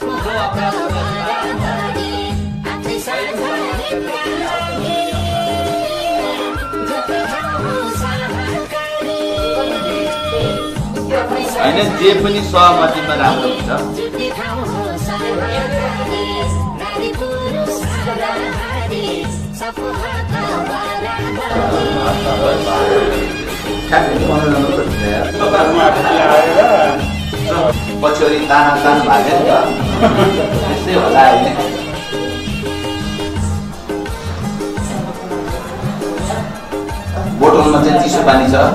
हैन जे पनि सहमतिमा राम्रो हुन्छ पछ्यौरी ताना भाग्यो नि त त्यस्तै होला अहिले बोतलमा चाहिँ चिसो पानी छ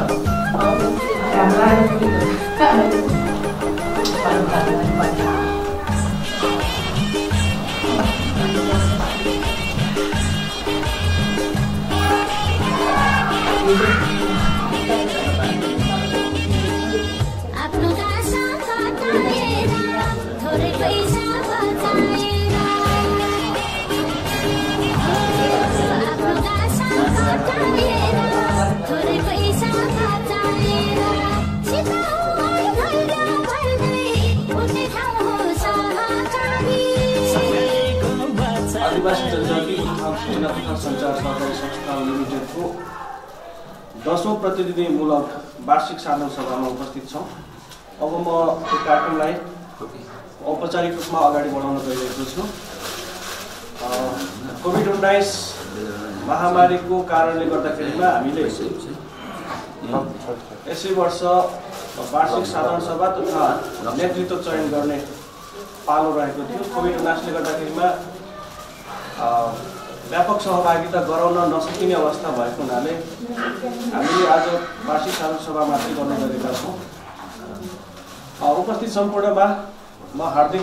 आदिवासी जनजाति सूचना तथा सञ्चार सहकारी संस्था लिमिटेडको 10औं प्रतिनिधिमूलक वार्षिक साधारण सभामा उपस्थित छौँ। अब म यो कार्यक्रमलाई औपचारिक रूपमा अगाडि बढाउन गइरहेको छु। कोभिड-19 महामारीको कारणले गर्दाखेरिमा हामीले यसै वर्ष वार्षिक साधारण सभा तथा नेतृत्व चयन गर्ने पालो रहेको थियो। कोभिड-19ले गर्दाखेरिमा व्यापक सहभागिता गराउन नसकिने अवस्था भएको हुनाले हामीले आज वार्षिक साधारण सभा मात्रै गर्न गएका छौँ। उपस्थित सम्पूर्णमा म हार्दिक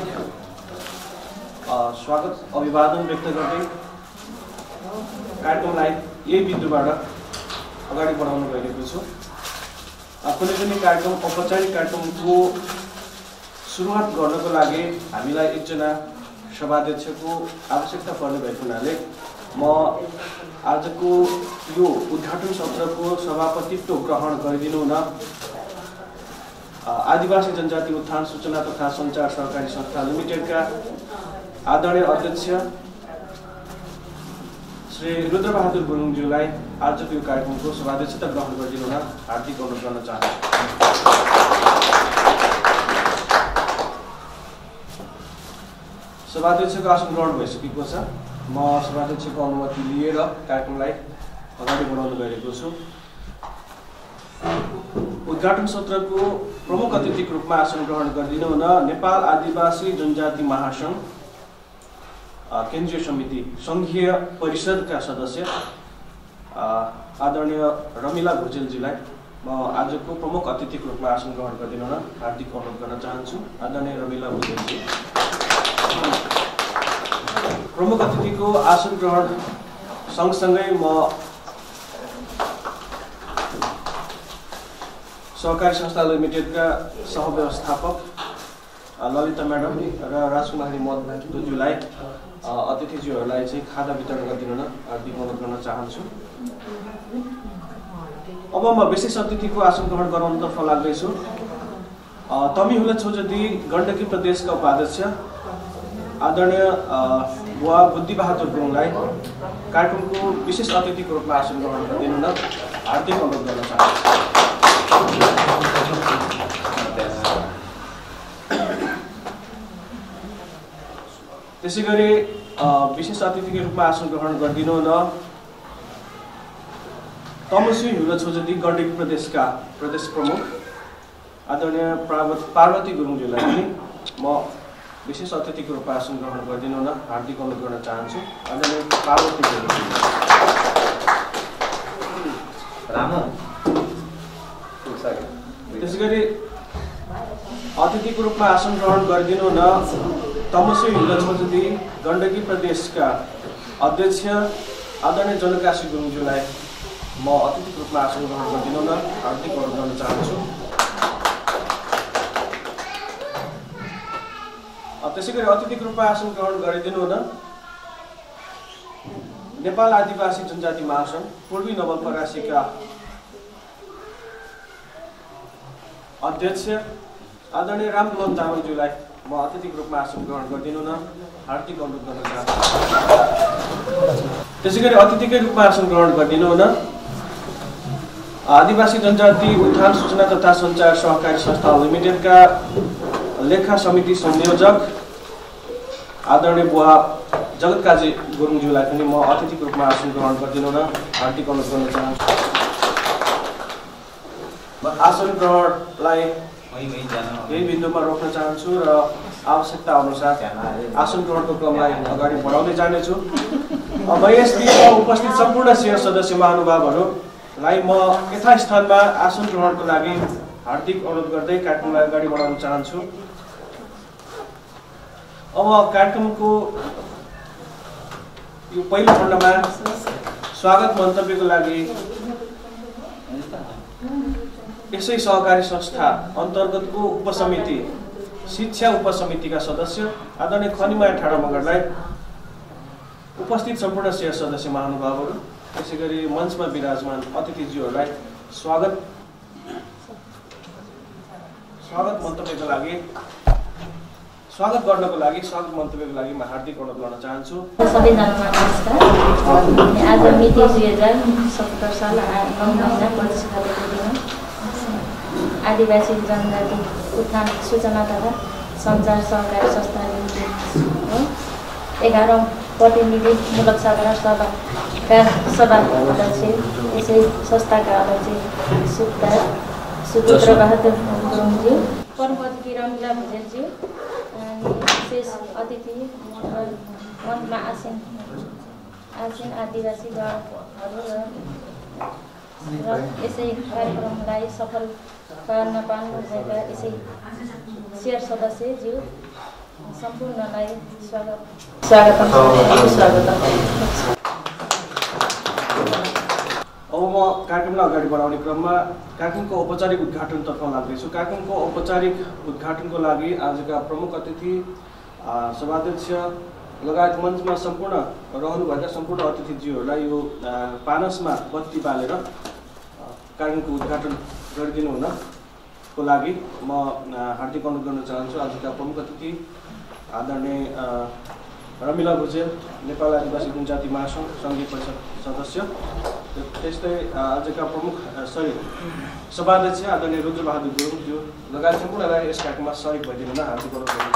स्वागत अभिवादन व्यक्त गर्दै कार्यक्रमलाई यही बिन्दुबाट अगाडि बढाउन गइरहेको छु। कुनै पनि कार्यक्रम औपचारिक कार्यक्रमको सुरुवात गर्नको लागि हामीलाई एकजना सभाध्यक्षको आवश्यकता पर्ने भएको हुनाले म आजको यो उद्घाटन सत्रको सभापतित्व ग्रहण गरिदिनु हुन आदिवासी जनजाति उत्थान सूचना तथा सञ्चार सहकारी संस्था लिमिटेडका आदरणीय अध्यक्ष श्री रुद्रबहादुर गुरुङज्यूलाई आजको यो कार्यक्रमको सभाध्यक्षता ग्रहण गरिदिनु हुन हार्दिक अनुरोध गर्न चाहन्छु। सभाध्यक्षको आसन ग्रहण भइसकेको छ। म सभाध्यक्षको अनुमति लिएर कार्यक्रमलाई अगाडि बढाउन गइरहेको छु। उद्घाटन सत्रको प्रमुख अतिथिको रूपमा आसन ग्रहण गरिदिनु हुन नेपाल आदिवासी जनजाति महासङ्घ केन्द्रीय समिति सङ्घीय परिषदका सदस्य आदरणीय रमिला भुजेलजीलाई म आजको प्रमुख अतिथिको रूपमा आसन ग्रहण गरिदिनु हुन हार्दिक अनुरोध गर्न चाहन्छु। आदरणीय रमिला भुजेलजी। प्रमुख अतिथिको आसन ग्रहण सँगसँगै म सहकारी संस्था लिमिटेडका सहव्यवस्थापक ललिता म्याडम र राजकुमारी मधुज्यूलाई अतिथिज्यूहरूलाई चाहिँ खादा वितरण गरिदिनु हुन हार्दिक अनुरोध गर्न चाहन्छु। अब म विशेष अतिथिको आसन ग्रहण गराउनतर्फ लाग्दैछु। तमिहुला छोजदी गण्डकी प्रदेशका उपाध्यक्ष आदरणीय बुवा बुद्धिबहादुर गुरुङलाई कार्यक्रमको विशेष अतिथिको रूपमा आसन ग्रहण गरिदिनु हुन हार्दिक अनुरोध गर्न चाहन्छु। त्यसैगरी विशेष अतिथिको रूपमा आसन ग्रहण गरिदिनु हुन तमसु हुला छोजदी गण्डकी प्रदेशका प्रदेश प्रमुख आदरणीय पार्वती गुरुङज्यूलाई पनि म विशेष अतिथिको रूपमा आसन ग्रहण गरिदिनु हुन हार्दिक अनुरोध गर्न चाहन्छु। आदरणीय पार्वती गुरुङ। त्यसैगरी अतिथिको रूपमा आसन ग्रहण गरिदिनु हुन तमसु हुला छोजदी गण्डकी प्रदेशका अध्यक्ष आदरणीय जनकाशी गुरुङज्यूलाई म अतिथिको रूपमा आसन ग्रहण गरिदिनु हुन हार्दिक अनुरोध गर्न चाहन्छु। त्यसैगरी अतिथिको रूपमा आसन ग्रहण गरिदिनु हुन नेपाल आदिवासी जनजाति महासङ्घ पूर्वी नवलपरासीका अध्यक्ष आदरणीय रामदुलाल तामाङज्यूलाई म अतिथिको रूपमा आसन ग्रहण गरिदिनु न हार्दिक अनुरोध गर्न चाहन्छु। त्यसै गरी अतिथिकै रूपमा आसन ग्रहण गरिदिनु न आदिवासी जनजाति उत्थान सूचना तथा सञ्चार सहकारी संस्था लिमिटेडका लेखा समिति संयोजक आदरणीय बुवा जगतकाजी गुरुङज्यूलाई पनि म अतिथिको रूपमा आसन ग्रहण गरिदिनु न हार्दिक अनुरोध गर्न चाहन्छु। आसन ग्रहणलाई यही बिन्दुमा रोक्न चाहन्छु र आवश्यकता अनुसार आसन ग्रहणको क्रमलाई अगाडि बढाउँदै जानेछु। अब यस दिनमा उपस्थित सम्पूर्ण शेयर सदस्य महानुभावहरूलाई म यथास्थानमा आसन ग्रहणको लागि हार्दिक अनुरोध गर्दै कार्यक्रमलाई अगाडि बढाउन चाहन्छु। अब कार्यक्रमको यो पहिलो खण्डमा स्वागत मन्तव्यको लागि यसै सहकारी संस्था अन्तर्गतको उपसमिति शिक्षा उपसमितिका सदस्य आदरणीय खनिमाया ठाडा मगरलाई उपस्थित सम्पूर्ण शेयर सदस्य महानुभावहरू त्यसै गरी मञ्चमा विराजमान अतिथिज्यूहरूलाई स्वागत मन्तव्यको लागि स्वागत मन्तव्यको लागि म हार्दिक अनुरोध गर्न चाहन्छु। सबैजनालाई नमस्कार। आज मिति 2070 साल 9 महिना 25 गतेको दिन आदिवासी जनजाति उत्थान सूचना तथा सञ्चार सहकारी संस्था लिमिटेडको 11औं प्रतिनिधिमूलक साधारण सभाका सभा अध्यक्ष यसै संस्थाका अध्यक्ष सुपुत्र बहादुर गुरुङज्यू, प्रमुख अतिथि रमिला भुजेलज्यू, विशेष अतिथि मञ्चमा आसीन आदिवासी दलहरू र यसै कार्यक्रमलाई सफल पार्न पाउनुभएका यसै शेयर सदस्यज्यू सम्पूर्णलाई स्वागतम। अब म कार्यक्रमलाई अगाडि बढाउने क्रममा कार्यक्रमको औपचारिक उद्घाटनतर्फ लाग्दैछु। कार्यक्रमको औपचारिक उद्घाटनको लागि आजका प्रमुख अतिथि सभाध्यक्ष लगायत मञ्चमा सम्पूर्ण रहनुभएका सम्पूर्ण अतिथिज्यूहरूलाई यो पानसमा बत्ती बालेर कार्यक्रमको उद्घाटन गरिदिनु हुनको लागि म हार्दिक अनुरोध गर्न चाहन्छु। आजका प्रमुख अतिथि आदरणीय रमिला भुजेल, नेपाल आदिवासी जनजाति महासङ्घ सङ्घीय परिषद सदस्य, त्यस्तै आजका प्रमुख सभाध्यक्ष आदरणीय रुद्रबहादुर गुरुङज्यू लगायत सम्पूर्णलाई यस कार्यक्रममा सहयोग भइदिनु न हार्दिक अनुरोध गर्न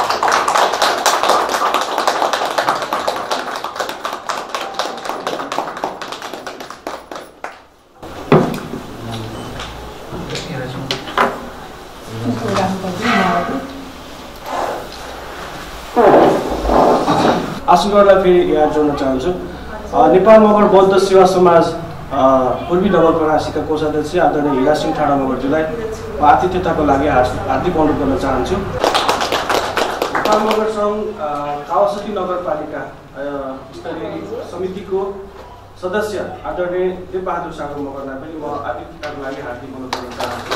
आसन गर्नलाई फेरि यहाँ जोड्न चाहन्छु। नेपाल मगर बौद्ध सेवा समाज पूर्वी नवलपरासीका कोषाध्यक्ष आदरणीय हिरासिंह ठाडा मगरज्यूलाई आतिथ्यताको लागि हार्दिक अनुरोध गर्न चाहन्छु। नेपाल मगर सङ्घ कावासती नगरपालिका स्तरीय समितिको सदस्य आदरणीय देवबहादुर सागर मगरलाई पनि म आतिथ्यताको लागि हार्दिक अनुरोध गर्न चाहन्छु।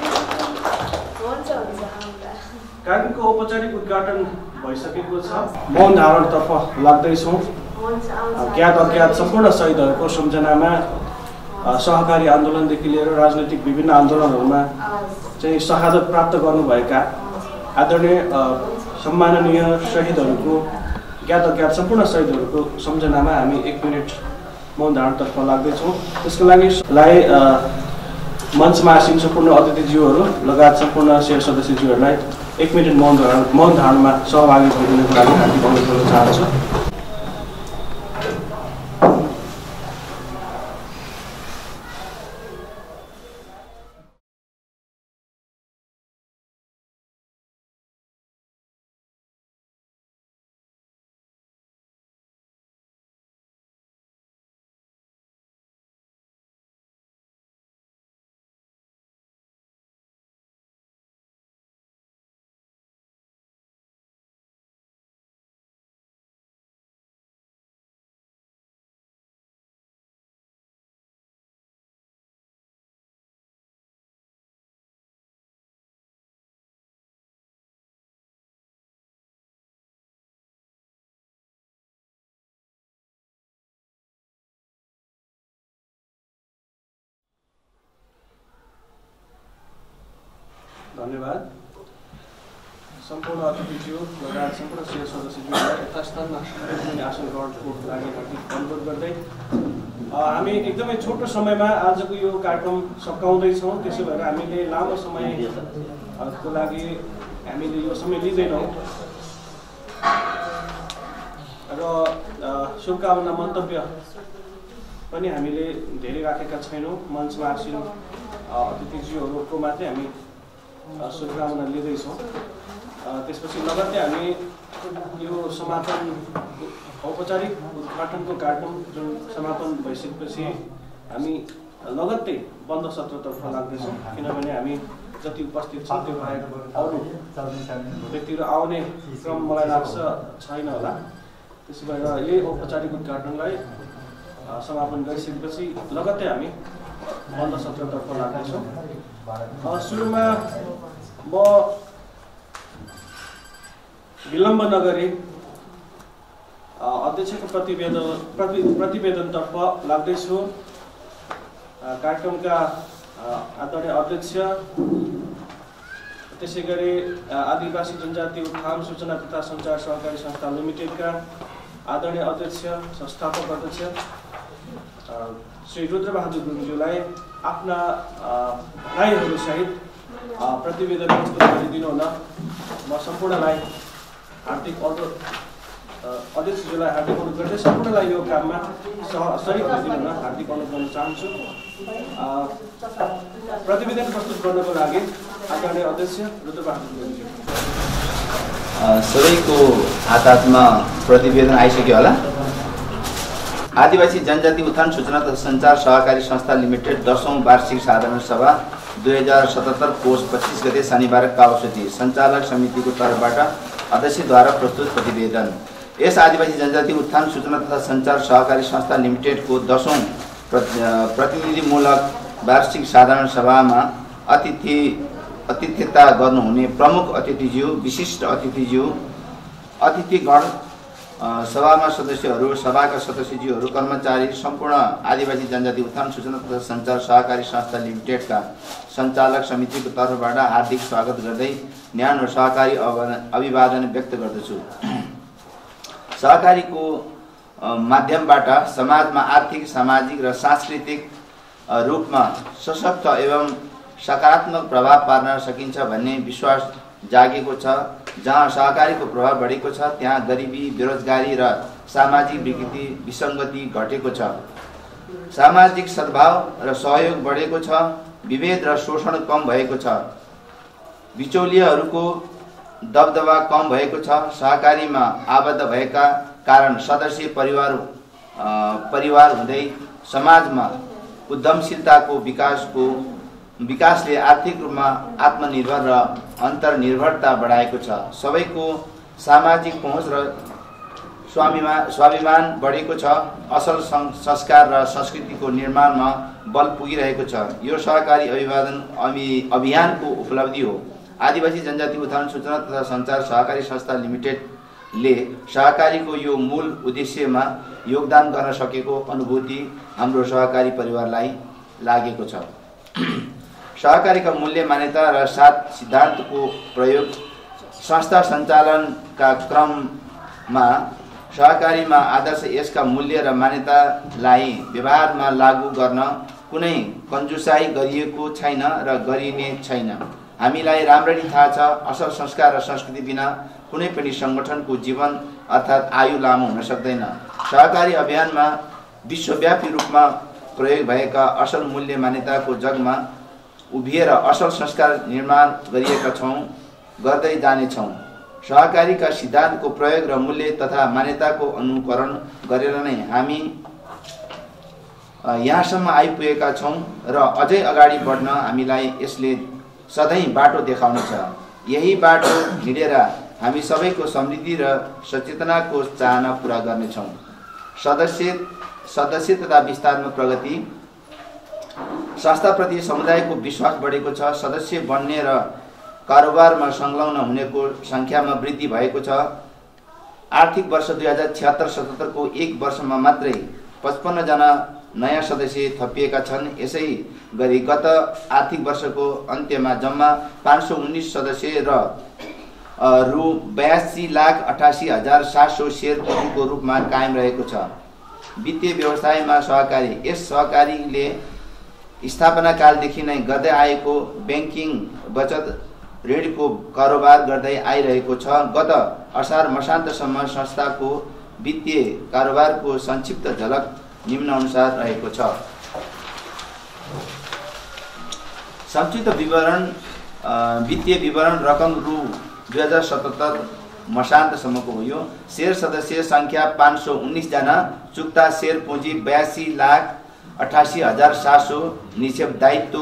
कार्यक्रमको औपचारिक उद्घाटन भइसकेको छ। मौन धारणतर्फ लाग्दैछौँ। ज्ञात अज्ञात सम्पूर्ण शहीदहरूको सम्झनामा सहकारी आन्दोलनदेखि लिएर राजनैतिक विभिन्न आन्दोलनहरूमा चाहिँ शहादत प्राप्त गर्नुभएका आदरणीय सम्माननीय शहीदहरूको ज्ञात अज्ञात सम्पूर्ण शहीदहरूको सम्झनामा हामी 1 मिनट मौन धारणतर्फ लाग्दैछौँ। त्यसको लागि मञ्चमा आसीन सम्पूर्ण अतिथिज्यूहरू लगायत सम्पूर्ण शेयर सदस्यज्यूहरूलाई 1 मिनट मौन धारणमा सहभागी भइदिनुको लागि हार्दिक अनुरोध गर्न चाहन्छु। धन्यवाद। सम्पूर्ण अतिथिज्यू लगायत सम्पूर्ण शेयर सदस्यज्यूलाई यथास्थानमा आसन ग्रहणको लागि हार्दिक अनुरोध गर्दै हामी एकदमै छोटो समयमा आजको यो कार्यक्रम सकाउँदैछौँ। त्यसो भएर हामीले लामो समयको लागि हामीले यो समय लिँदैनौँ र शुभकामना मन्तव्य पनि हामीले धेरै राखेका छैनौँ। मञ्चमा आसीन अतिथिज्यूहरूको मात्रै हामी शुभकामना लिँदैछौँ। त्यसपछि लगत्तै हामी यो समापन औपचारिक उद्घाटनको कार्यक्रम जुन समापन भइसकेपछि हामी लगत्तै बन्द सत्रतर्फ लाग्दैछौँ। किनभने हामी जति उपस्थित छौँ त्यो बाहेक अरू व्यक्तिहरू आउने क्रम मलाई लाग्छ छैन होला। त्यसो भएर यही औपचारिक उद्घाटनलाई समापन गरिसकेपछि लगत्तै हामी बन्द सत्रतर्फ लाग्दैछौँ। सुरुमा म विलम्ब नगरी अध्यक्षको प्रतिवेदनतर्फ लाग्दैछु। कार्यक्रमका आदरणीय अध्यक्ष, त्यसै गरी आदिवासी जनजाति उत्थान सूचना तथा सञ्चार सहकारी संस्था लिमिटेडका आदरणीय अध्यक्ष संस्थापक अध्यक्ष श्री रुद्रबहादुर गुरुङज्यूलाई आफ्ना भनाइहरूसहित प्रतिवेदन प्रस्तुत गरिदिनु हुन म सम्पूर्णलाई हार्दिक अनुरोध अध्यक्षज्यूलाई हार्दिक अनुरोध गर्दै सम्पूर्णलाई यो काममा सहयोग गरिदिनु हुन हार्दिक अनुरोध गर्न चाहन्छु। प्रतिवेदन प्रस्तुत गर्नको लागि आदरणीय अध्यक्ष रुद्रबहादुर गुरुङज्यू। सबैको हातमा प्रतिवेदन आइसक्यो होला। आदिवासी जनजाति उत्थान सूचना तथा सञ्चार सहकारी संस्था लिमिटेड 10औं वार्षिक साधारण सभा 2077 पौष 25 गते शनिबार कालसूची सञ्चालक समितिको तर्फबाट अध्यक्षद्वारा प्रस्तुत प्रतिवेदन। यस आदिवासी जनजाति उत्थान सूचना तथा सञ्चार सहकारी संस्था लिमिटेडको 10औं प्रतिनिधिमूलक वार्षिक साधारण सभामा अतिथिता गर्नुहुने प्रमुख अतिथिज्यू, विशिष्ट अतिथिज्यू, अतिथिगण, सभामा सदस्यहरू, सभाका सदस्यज्यूहरू, कर्मचारी, सम्पूर्ण आदिवासी जनजाति उत्थान सूचना तथा सञ्चार सहकारी संस्था लिमिटेडका सञ्चालक समितिको तर्फबाट हार्दिक स्वागत गर्दै न्यानो सहकारी अभिवादन व्यक्त गर्दछु। सहकारीको माध्यमबाट समाजमा आर्थिक, सामाजिक र सांस्कृतिक रूपमा सशक्त एवं सकारात्मक प्रभाव पार्न सकिन्छ भन्ने विश्वास जागेको छ। जहाँ सहकारीको प्रभाव बढेको छ त्यहाँ गरिबी, बेरोजगारी र सामाजिक विकृति विसङ्गति घटेको छ। सामाजिक सद्भाव र सहयोग बढेको छ। विभेद र शोषण कम भएको छ। बिचौलियाहरूको दबदबा कम भएको छ। सहकारीमा आबद्ध भएका कारण सदस्य परिवार हुँदै समाजमा उद्यमशीलताको विकासले आर्थिक रूपमा आत्मनिर्भर र अन्तर्निर्भरता बढाएको छ। सबैको सामाजिक पहुँच र स्वाभिमान बढेको छ। असल संस्कार र संस्कृतिको निर्माणमा बल पुगिरहेको छ। यो सहकारी अभियानको उपलब्धि हो। आदिवासी जनजाति उत्थान सूचना तथा सञ्चार सहकारी संस्था लिमिटेडले सहकारीको यो मूल उद्देश्यमा योगदान गर्न सकेको अनुभूति हाम्रो सहकारी परिवारलाई लागेको छ। सहकारीका मूल्य, मान्यता र 7 सिद्धान्तको प्रयोग संस्था सञ्चालनका क्रममा सहकारीमा आदर्श यसका मूल्य र मान्यतालाई व्यवहारमा लागू गर्न कुनै कन्जुसाई गरिएको छैन र गरिने छैन। हामीलाई राम्ररी थाहा छ असल संस्कार र संस्कृति बिना कुनै पनि संगठनको जीवन अर्थात् आयु लामो हुन सक्दैन। सहकारी अभियानमा विश्वव्यापी रूपमा प्रयोग भएका असल मूल्य मान्यताको जगमा उभिएर असल संस्कार निर्माण गर्दै जानेछौँ। सहकारीका सिद्धान्तको प्रयोग र मूल्य तथा मान्यताको अनुकरण गरेर नै हामी यहाँसम्म आइपुगेका छौँ र अझै अगाडि बढ्न हामीलाई यसले सधैँ बाटो देखाउनेछ। यही बाटो हिँडेर हामी सबैको समृद्धि र सचेतनाको चाहना पूरा गर्नेछौँ। सदस्य तथा विस्तारमा प्रगति, संस्थाप्रति समुदायको विश्वास बढेको छ। सदस्य बन्ने र कारोबारमा संलग्न हुनेको सङ्ख्यामा वृद्धि भएको छ। आर्थिक वर्ष 2076-77 को एक वर्षमा मात्रै 55 जना नयाँ सदस्य थपिएका छन्। यसै गरी गत आर्थिक वर्षको अन्त्यमा जम्मा 519 सदस्य र रु 82,88,700 सेयर पुँजीको रूपमा कायम रहेको छ। वित्तीय व्यवसायमा सहकारी। यस सहकारीले स्थापना कालदेखि नै गर्दै आएको ब्याङ्किङ बचत ऋणको कारोबार गर्दै आइरहेको छ। गत असार मसान्तसम्म संस्थाको वित्तीय कारोबारको संक्षिप्त झलक निम्नानुसार रहेको छ। संक्षिप्त विवरण। वित्तीय विवरण रकम रु 2077 मसान्तसम्मको हो। यो शेयर सदस्य संख्या 519 जना, चुक्ता शेयर पुँजी 82,88,700, निक्षेप दायित्व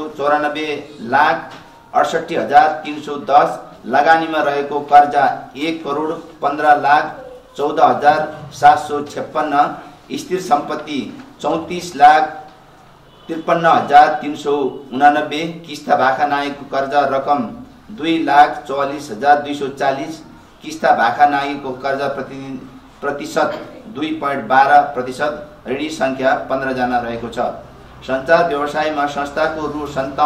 94,68,310, लगानीमा रहेको कर्जा 1,15,14,756, स्थिर सम्पत्ति 34,53,389, किस्ता भाखा नागेको कर्जा रकम 2,44,240, किस्ता भाखा नागेको कर्जा प्रतिशत 2.12%, ऋणी संख्या 15 जना रहेको छ। सञ्चार व्यवसायमा संस्थाको रु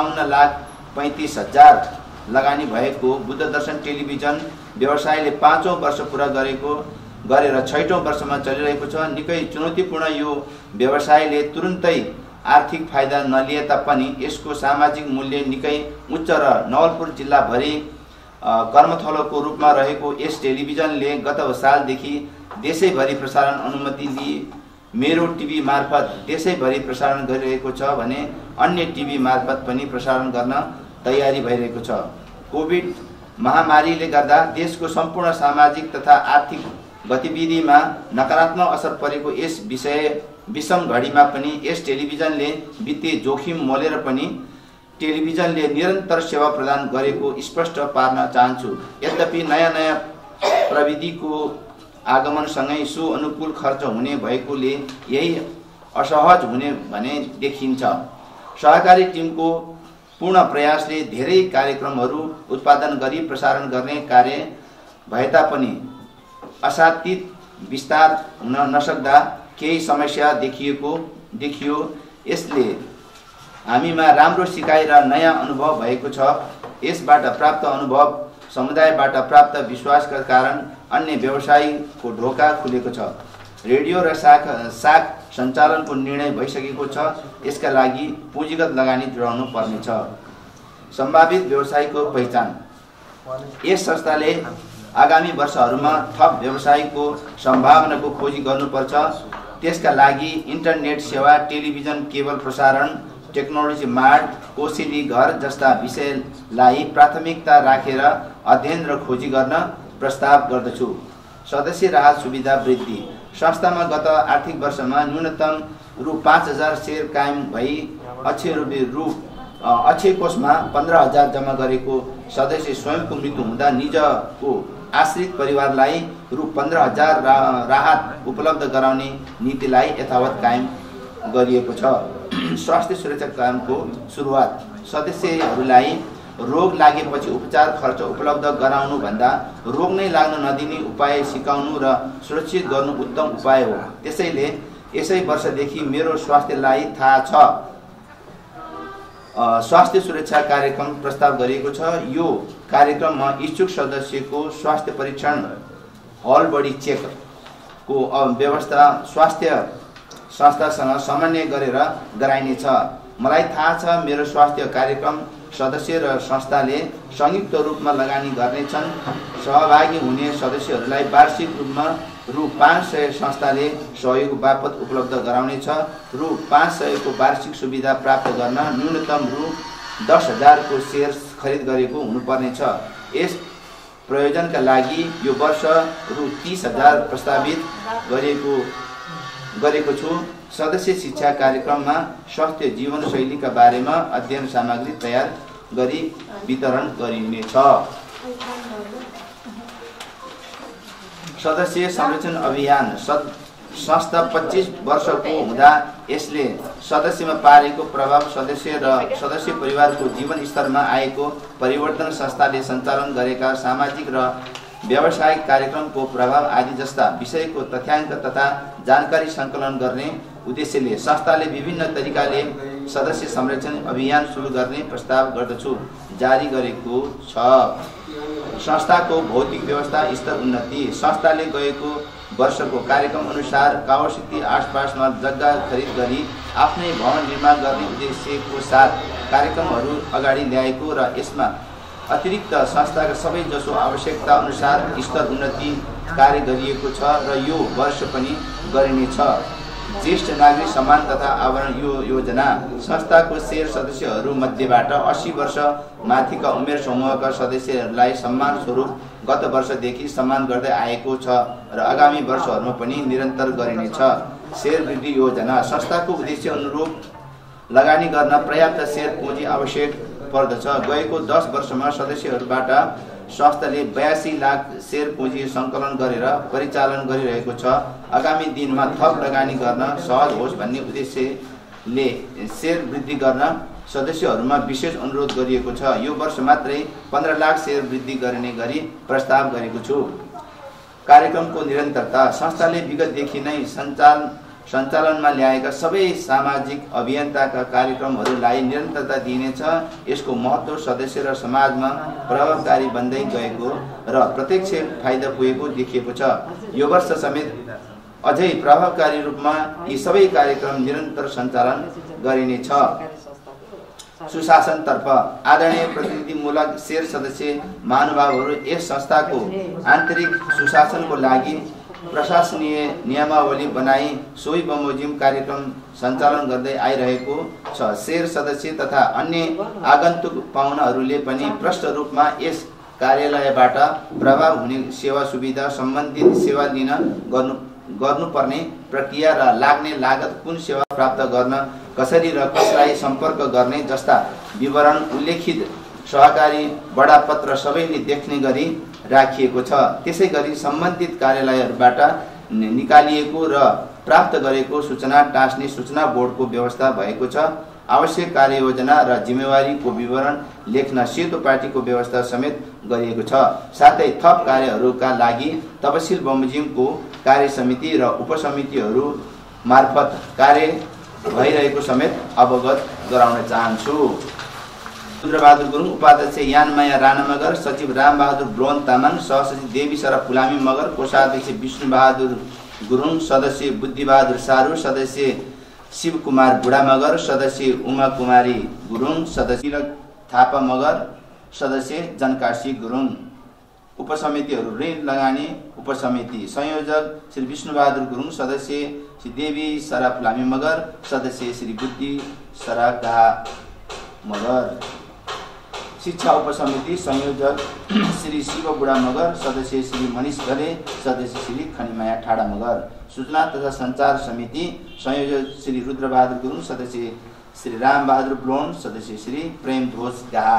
57,35,000 लगानी भएको बुद्धदर्शन टेलिभिजन व्यवसायले 5औं वर्ष पुरा गरेर 6औं वर्षमा चलिरहेको छ। निकै चुनौतीपूर्ण यो व्यवसायले तुरुन्तै आर्थिक फाइदा नलिए तापनि यसको सामाजिक मूल्य निकै उच्च र नवलपुर जिल्लाभरि कर्मथलोको रूपमा रहेको यस टेलिभिजनले गत सालदेखि देशैभरि प्रसारण अनुमति लिए मेरो टिभी मार्फत देशैभरि प्रसारण गरिरहेको छ भने अन्य टिभी मार्फत पनि प्रसारण गर्न तयारी भइरहेको छ। कोभिड महामारीले गर्दा देशको सम्पूर्ण सामाजिक तथा आर्थिक गतिविधिमा नकारात्मक असर परेको यस विषम घडीमा पनि यस टेलिभिजनले वित्तीय जोखिम मोलेर पनि टेलिभिजनले निरन्तर सेवा प्रदान गरेको स्पष्ट पार्न चाहन्छु। यद्यपि नयाँ प्रविधिको आगमनसँगै अनुकूल खर्च हुने भएकोले यही असहज हुने भने देखिन्छ। सहकारी टिमको पूर्ण प्रयासले धेरै कार्यक्रमहरू उत्पादन गरी प्रसारण गर्ने कार्य भए तापनि असातीत विस्तार हुन नसक्दा केही समस्या देखियो। यसले हामीमा राम्रो सिकाइ र नयाँ अनुभव भएको छ। यसबाट प्राप्त अनुभव समुदायबाट प्राप्त विश्वासका कारण अन्य व्यवसायको ढोका खुलेको छ। रेडियो र साख सञ्चालनको निर्णय भइसकेको छ। यसका लागि पुँजीगत लगानी जुटाउनु पर्नेछ। सम्भावित व्यवसायको पहिचान। यस संस्थाले आगामी वर्षहरूमा थप व्यवसायको सम्भावनाको खोजी गर्नुपर्छ। त्यसका लागि इन्टरनेट सेवा, टेलिभिजन, केबल प्रसारण, टेक्नोलोजी मार्ट, कोसेली घर जस्ता विषयलाई प्राथमिकता राखेर अध्ययन र खोजी गर्न प्रस्ताव गर्दछु। सदस्य राहत सुविधा वृद्धि। संस्थामा गत आर्थिक वर्षमा न्यूनतम रु 5,000 शेयर कायम भई अक्षय कोषमा 15,000 जम्मा गरेको सदस्य स्वयंको मृत्यु हुँदा निजको आश्रित परिवारलाई रु 15,000 राहत उपलब्ध गराउने नीतिलाई यथावत कायम गरिएको छ। स्वास्थ्य सुरक्षा कामको सुरुवात। सदस्यहरूलाई रोग लागेपछि उपचार खर्च उपलब्ध गराउनु भन्दा रोग नै लाग्न नदिने उपाय सिकाउनु र सुरक्षित गर्नु उत्तम उपाय हो। त्यसैले यसै वर्षदेखि मेरो स्वास्थ्यलाई थाहा छ स्वास्थ्य सुरक्षा कार्यक्रम प्रस्ताव गरिएको छ। यो कार्यक्रममा इच्छुक सदस्यको स्वास्थ्य परीक्षण, हल बडी चेकको व्यवस्था स्वास्थ्य संस्थासँग समन्वय गरेर गराइनेछ। मलाई थाहा छ मेरो स्वास्थ्य कार्यक्रम सदस्य र संस्थाले संयुक्त रूपमा लगानी गर्नेछन्। सहभागी हुने सदस्यहरूलाई वार्षिक रूपमा रु 500 संस्थाले सहयोग बापत उपलब्ध गराउनेछ। रु 500 को वार्षिक सुविधा प्राप्त गर्न न्यूनतम रु 10,000 को शेयर खरिद गरेको हुनुपर्नेछ। यस प्रयोजनका लागि यो वर्ष रु 30,000 प्रस्तावित गरेको छु। सदस्य शिक्षा कार्यक्रममा स्वास्थ्य जीवनशैलीका बारेमा अध्ययन सामग्री तयार गरी वितरण गरिनेछ। सदस्य संरक्षण अभियान। संस्था 25 वर्षको हुँदा यसले सदस्यमा पारेको प्रभाव, सदस्य परिवारको जीवन स्तरमा आएको परिवर्तन, संस्थाले सञ्चालन गरेका सामाजिक र व्यावसायिक कार्यक्रमको प्रभाव आदि जस्ता विषयको तथ्याङ्क तथा जानकारी सङ्कलन गर्ने उद्देश्यले संस्थाले विभिन्न तरिकाले सदस्य संरक्षण अभियान सुरु गर्ने प्रस्ताव गर्दछु जारी गरेको छ। संस्थाको भौतिक व्यवस्था स्तर उन्नति। संस्थाले गएको वर्षको कार्यक्रम अनुसार कावासिटी आसपासमा जग्गा खरिद गरी आफ्नै भवन निर्माण गर्ने उद्देश्यको साथ कार्यक्रमहरू अगाडि ल्याएको र यसमा अतिरिक्त संस्थाका सबै जसो आवश्यकता अनुसार स्तर उन्नति कार्य गरिएको छ र यो वर्ष पनि गरिनेछ। ज्येष्ठ नागरिक सम्मान तथा आवरण यो योजना संस्थाको शेयर सदस्यहरू मध्येबाट 80 वर्ष माथिका उमेर समूहका सदस्यहरूलाई सम्मान स्वरूप गत वर्षदेखि सम्मान गर्दै आएको छ र आगामी वर्षहरूमा पनि निरन्तर गरिनेछ। शेयर वृद्धि योजना संस्थाको उद्देश्य अनुरूप लगानी गर्न पर्याप्त शेयर पुँजी आवश्यक पर्दछ। गएको 10 वर्षमा सदस्यहरूबाट संस्थाले 82 लाख शेयर पुँजी सङ्कलन गरेर परिचालन गरिरहेको छ। आगामी दिनमा थप लगानी गर्न सहज होस् भन्ने उद्देश्यले शेयर वृद्धि गर्न सदस्यहरूमा विशेष अनुरोध गरिएको छ। यो वर्ष मात्रै 15 लाख शेयर वृद्धि गर्ने गरी प्रस्ताव गरेको छु। कार्यक्रमको निरन्तरता संस्थाले विगतदेखि नै सञ्चालनमा ल्याएका सबै सामाजिक अभियन्ताका कार्यक्रमहरूलाई निरन्तरता दिइनेछ। यसको महत्त्व सदस्य र समाजमा प्रभावकारी बन्दै गएको र प्रत्यक्ष फाइदा पुगेको देखिएको छ। यो वर्ष समेत अझै प्रभावकारी रूपमा यी सबै कार्यक्रम निरन्तर सञ्चालन गरिनेछ। सुशासनतर्फ आदरणीय प्रतिनिधिमूलक शेयर सदस्य महानुभावहरू यस संस्थाको आन्तरिक सुशासनको लागि प्रशासनीय नियमावली बनाई सोही बमोजिम कार्यक्रम सञ्चालन गर्दै आइरहेको छ। शेयर सदस्य तथा अन्य आगन्तुक पाहुनाहरूले पनि प्रष्ट रूपमा यस कार्यालयबाट प्रभाव हुने सेवा सुविधा सम्बन्धित सेवा लिन गर्नुपर्ने प्रक्रिया र लाग्ने लागत कुन सेवा प्राप्त गर्न कसरी र कसलाई सम्पर्क गर्ने जस्ता विवरण उल्लेखित सहकारी बडापत्र सबैले देख्ने गरी राखिएको छ। त्यसै गरी सम्बन्धित कार्यालयहरूबाट निकालिएको र प्राप्त गरेको सूचना टाँस्ने सूचना बोर्डको व्यवस्था भएको छ। आवश्यक कार्ययोजना र जिम्मेवारीको विवरण लेख्न सेतो पार्टीको व्यवस्था समेत गरिएको छ। साथै थप कार्यहरूका लागि तपसिल बमोजिमको कार्य समिति र उपसमितिहरू मार्फत कार्य भइरहेको समेत अवगत गराउन चाहन्छु। रुद्रबहादुर गुरुङ, उपाध्यक्ष यानमाया राणा मगर, सचिव रामबहादुर ब्रोन तामाङ, सहसचिव देवी सरा पुलामी मगर, कोषाध्यक्ष विष्णुबहादुर गुरुङ, सदस्य बुद्धिबहादुर सारू, सदस्य शिवकुमार बुढा मगर, सदस्य उमा कुमारी गुरुङ, सदस्य थापा मगर, सदस्य जनकाशी गुरुङ। उपसमितिहरू ऋण लगानी उपसमिति संयोजक श्री विष्णुबहादुर गुरुङ, सदस्य श्री देवी सरा पुलामी मगर, सदस्य श्री बुद्धि सरा मगर। शिक्षा उपसमिति संयोजक श्री शिव बुढा मगर, सदस्य श्री मनिष घले, सदस्य श्री खनिमाया ठाडा मगर। सूचना तथा सञ्चार समिति संयोजक श्री रुद्रबहादुर गुरुङ, सदस्य श्री रामबहादुर ब्लोन, सदस्य श्री प्रेम ध्वज गाहा।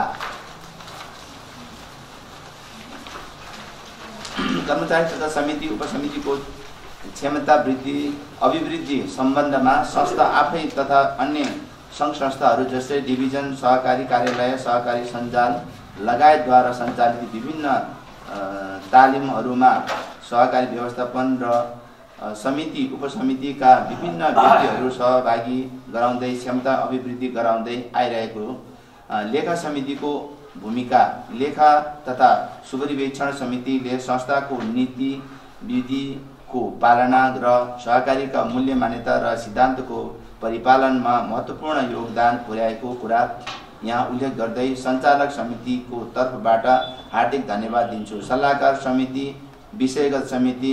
कर्मचारी तथा समिति उपसमितिको क्षमता वृद्धि अभिवृद्धि सम्बन्धमा संस्था आफै तथा अन्य सङ्घ संस्थाहरू जस्तै डिभिजन सहकारी कार्यालय, सहकारी सञ्जाल लगायतद्वारा सञ्चालित विभिन्न तालिमहरूमा सहकारी व्यवस्थापन र समिति उपसमितिका विभिन्न व्यक्तिहरू सहभागी गराउँदै क्षमता अभिवृद्धि गराउँदै आइरहेको लेखा समितिको भूमिका। लेखा तथा सुपरिवेक्षण समितिले संस्थाको नीति विधिको पालना र सहकारीका मूल्य मान्यता र सिद्धान्तको परिपालनमा महत्त्वपूर्ण योगदान पुर्याएको कुरा यहाँ उल्लेख गर्दै सञ्चालक समितिको तर्फबाट हार्दिक धन्यवाद दिन्छु। सल्लाहकार समिति, विषयगत समिति,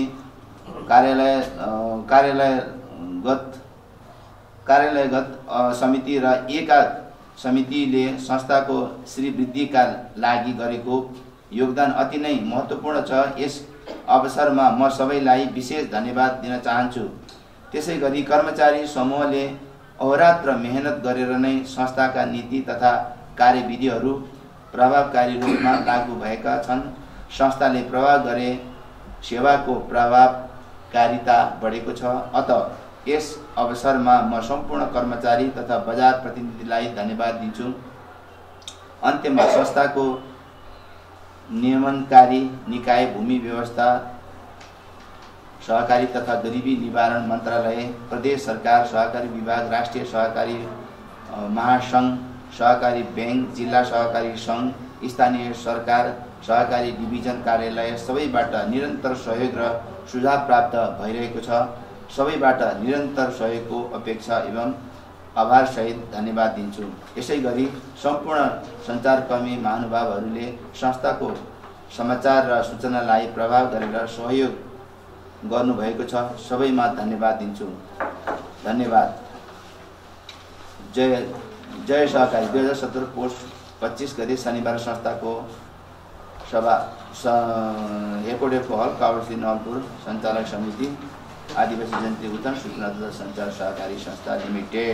कार्यालयगत समिति र एका समितिले संस्थाको श्रीवृद्धिका लागि गरेको योगदान अति नै महत्त्वपूर्ण छ। यस अवसरमा म सबैलाई विशेष धन्यवाद दिन चाहन्छु। त्यसै गरी कर्मचारी समूहले अहोरात्र मेहनत गरेर नै संस्थाका नीति तथा कार्यविधिहरू प्रभावकारी रूपमा लागू भएका छन्। संस्थाले प्रभाव गरे सेवाको प्रभावकारिता बढेको छ। अत यस अवसरमा म सम्पूर्ण कर्मचारी तथा बजार प्रतिनिधिलाई धन्यवाद दिन्छु। अन्त्यमा संस्थाको नियमनकारी निकाय भूमि व्यवस्था सहकारी तथा गरिबी निवारण मन्त्रालय, प्रदेश सरकार, सहकारी विभाग, राष्ट्रिय सहकारी महासङ्घ, सहकारी ब्याङ्क, जिल्ला सहकारी सङ्घ, स्थानीय सरकार, सहकारी डिभिजन कार्यालय सबैबाट निरन्तर सहयोग र सुझाव प्राप्त भइरहेको छ। सबैबाट निरन्तर सहयोगको अपेक्षा एवं आभारसहित धन्यवाद दिन्छु। यसै गरी सम्पूर्ण सञ्चारकर्मी महानुभावहरूले संस्थाको समाचार र सूचनालाई प्रभाव गरेर सहयोग गर्नुभएको छ। सबैमा धन्यवाद दिन्छु। धन्यवाद। जय सहकारी 2017 पोस्ट 25 गते शनिबार संस्थाको सभा हेकोडेको हल काउडसी नवलपुर सञ्चालक समिति आदिवासी जनजाति उत्थान सूचना तथा सञ्चार सहकारी संस्था लिमिटेड।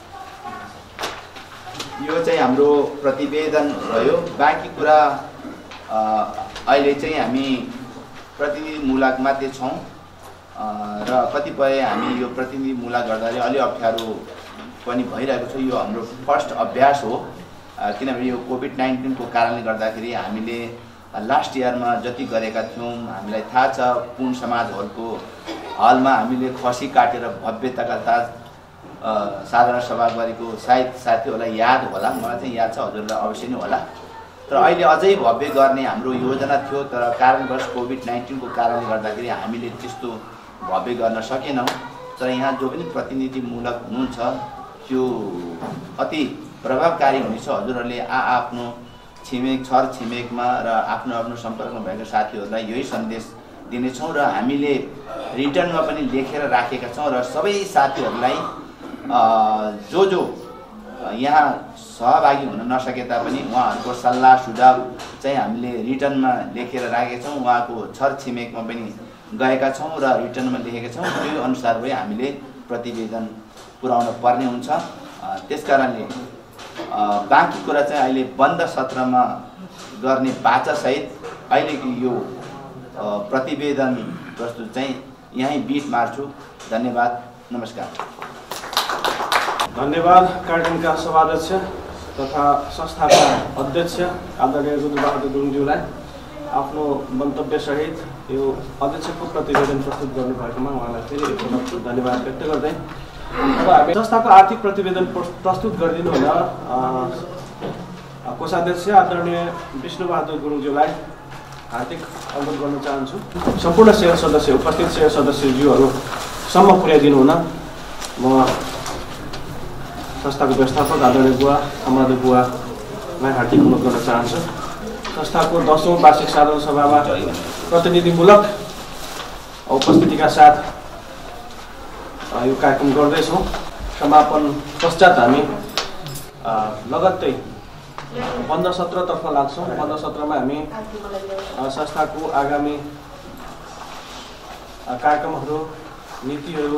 यो चाहिँ हाम्रो प्रतिवेदन भयो। बाँकी कुरा अहिले चाहिँ हामी प्रतिनिधिमूलक मात्रै छौँ र कतिपय हामी यो प्रतिनिधिमूलक गर्दाखेरि अलि अप्ठ्यारो पनि भइरहेको छ। यो हाम्रो फर्स्ट अभ्यास हो, किनभने यो कोभिड-19 को कारणले गर्दाखेरि हामीले लास्ट इयरमा जति गरेका थियौँ हामीलाई थाहा छ। पुन समाज हलमा हामीले खसी काटेर भव्यताका साथ साधारण सभा गरेको सायद साथीहरूलाई याद होला, मलाई चाहिँ याद छ, हजुरलाई अवश्य नै होला। तर अहिले अझै भव्य गर्ने हाम्रो योजना थियो, तर कारणवश कोभिड-19 को कारणले गर्दाखेरि हामीले त्यस्तो भव्य गर्न सकेनौँ। तर यहाँ जो पनि प्रतिनिधिमूलक हुनुहुन्छ त्यो अति प्रभावकारी हुनेछ। हजुरहरूले आफ्नो छिमेक छर छिमेकमा र आफ्नो आफ्नो सम्पर्कमा भएका साथीहरूलाई यही सन्देश दिनेछौँ र हामीले रिटर्नमा पनि लेखेर राखेका छौँ र सबै साथीहरूलाई जो यहाँ सहभागी हुन नसके तापनि उहाँहरूको सल्लाह सुझाव चाहिँ हामीले रिटर्नमा लेखेर राखेका छौँ। उहाँको छर छिमेकमा पनि गएका छौँ र रिटर्नमा लेखेका छौँ। त्यो अनुसार भए हामीले प्रतिवेदन पुर्याउन पर्ने हुन्छ। त्यसकारणले बाँकी कुरा चाहिँ अहिले बन्द सत्रमा गर्ने बाचासहित अहिलेको यो प्रतिवेदन प्रस्तुत चाहिँ यहीँ बिट मार्छु। धन्यवाद। नमस्कार। धन्यवाद कार्यक्रमका सभाध्यक्ष तथा संस्थाका अध्यक्ष आदरणीय रुद्रबहादुर गुरुङज्यूलाई आफ्नो मन्तव्यसहित यो अध्यक्षको प्रतिवेदन प्रस्तुत गर्नुभएकोमा उहाँलाई फेरि एकपटक धन्यवाद व्यक्त गर्दै अब हामी संस्थाको आर्थिक प्रतिवेदन प्रस्तुत गरिदिनु हुन कोषाध्यक्ष आदरणीय विष्णुबहादुर गुरुङज्यूलाई हार्दिक अनुरोध गर्न चाहन्छु। सम्पूर्ण सेयर सदस्य उपस्थित सेयर सदस्यज्यूहरूसम्म पुर्याइदिनु हुन म संस्थाको व्यवस्थापक आदरणीय बुवा अमरदेव बुवालाई हार्दिक अनुरोध गर्न चाहन्छु। संस्थाको 10औं वार्षिक साधारण सभामा प्रतिनिधिमूलक उपस्थितिका साथ यो कार्यक्रम गर्दैछौँ। समापन पश्चात हामी लगत्तै बन्द सत्रतर्फ लाग्छौँ। बन्द सत्रमा हामी संस्थाको आगामी कार्यक्रमहरू, नीतिहरू,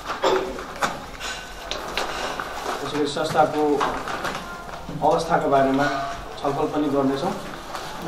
त्यसरी संस्थाको अवस्थाका बारेमा छलफल पनि गर्नेछौँ। म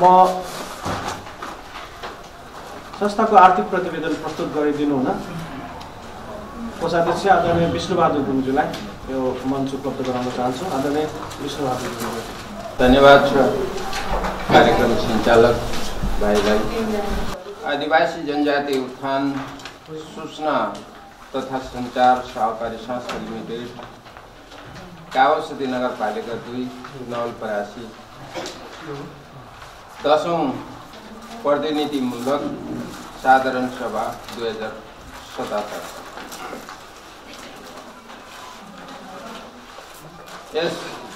संस्थाको आर्थिक प्रतिवेदन प्रस्तुत गरिदिनु हुन कोषाध्यक्ष आदरणीय विष्णुबहादुर गुरुङज्यूलाई यो मञ्च उपलब्ध गराउन चाहन्छु। आदरणीय विष्णुबहादुर गुरुङ। धन्यवाद छ कार्यक्रम सञ्चालक भाइलाई। आदिवासी जनजाति उत्थान सूचना तथा सञ्चार सहकारी संस्था लिमिटेड कावासती नगरपालिका 2 नवलपरासी 10औं प्रतिनिधिमूलक साधारण सभा 2077। यस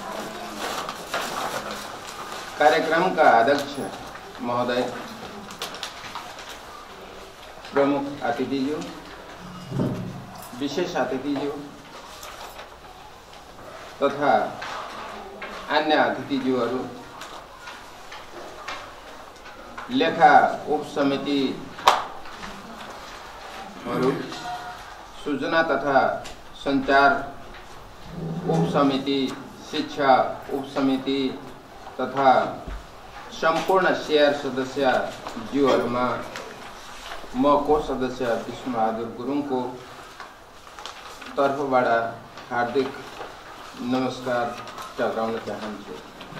कार्यक्रमका अध्यक्ष महोदय, प्रमुख अतिथिज्यू, विशेष अतिथिज्यू तथा अन्य अतिथिज्यूहरू, लेखा उपसमितिहरू, सूचना तथा सञ्चार उपसमिति, शिक्षा उपसमिति तथा सम्पूर्ण सेयर सदस्यज्यूहरूमा म को सदस्य विष्णुबहादुर गुरुङको तर्फबाट हार्दिक नमस्कार टक्राउन चाहन्छु।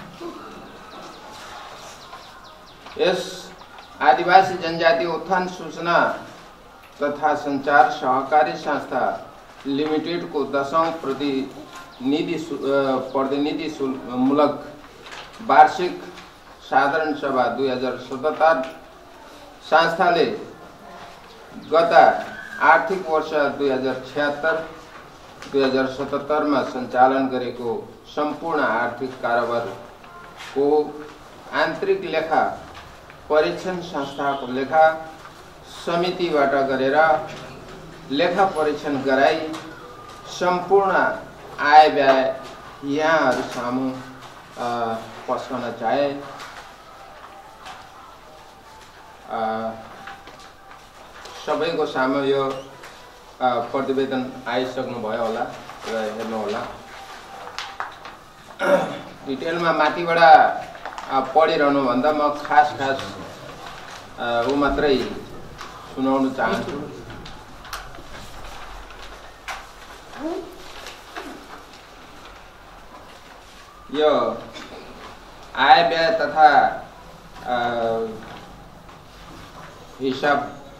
यस आदिवासी जनजाति उत्थान सूचना तथा सञ्चार सहकारी संस्था लिमिटेडको 10औं प्रतिनिधिमूलक वार्षिक साधारण सभा 2077 संस्थाले गत आर्थिक वर्ष 2076-2077 मा सञ्चालन गरेको सम्पूर्ण आर्थिक कारोबारको आन्तरिक लेखा परीक्षण संस्थाको लेखा समितिबाट गरेर लेखा परीक्षण गराई सम्पूर्ण आय व्यय यहाँहरु सामु पस्कन चाहे। सबैको सामु यो प्रतिवेदन आइसक्नु भयो होला र हेर्नु होला। डिटेलमा माथिबाट पढिरहनु भन्दा म खास ऊ मात्रै सुनाउन चाहन्छु। यो आय व्यय तथा हिसाब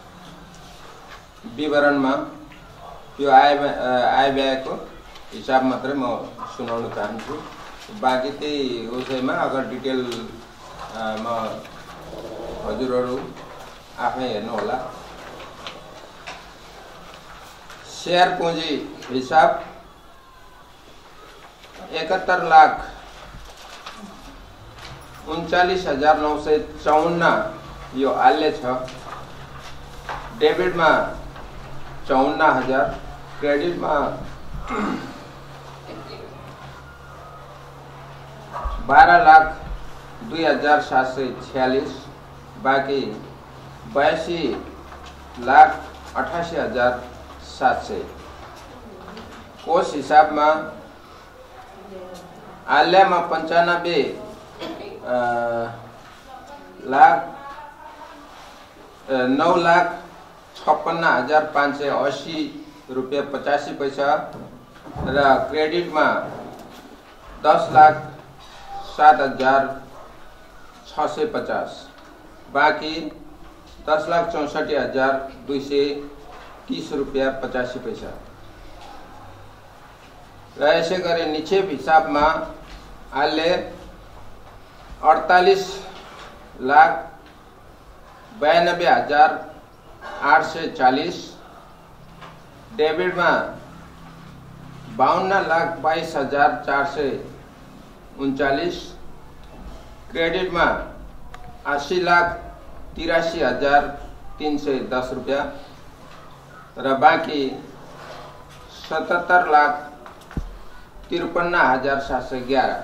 विवरणमा यो आय व्ययको हिसाब मात्रै म सुनाउन चाहन्छु। बाँकी त्यही उसैमा अगर डिटेल म हजुरहरू आफै हेर्नु होला। शेयर पूँजी हिसाब 71,39,954 यो आल्य छ। डेबिटमा 54,000, क्रेडिटमा 12,02,746, बाँकी 82,88,700। कोष हिसाबमा आल्यामा 9,56,580 रुपैयाँ 85 पैसा र क्रेडिटमा 10,07,650, बाँकी 10,64,230 रुपैयाँ 85 पैसा। र यसै गरी निक्षेप हिसाबमा आले 48,92,840, डेबिटमा 52,22,439, क्रेडिटमा 80,83,310 रुपैयाँ र बाँकी 77,53,711।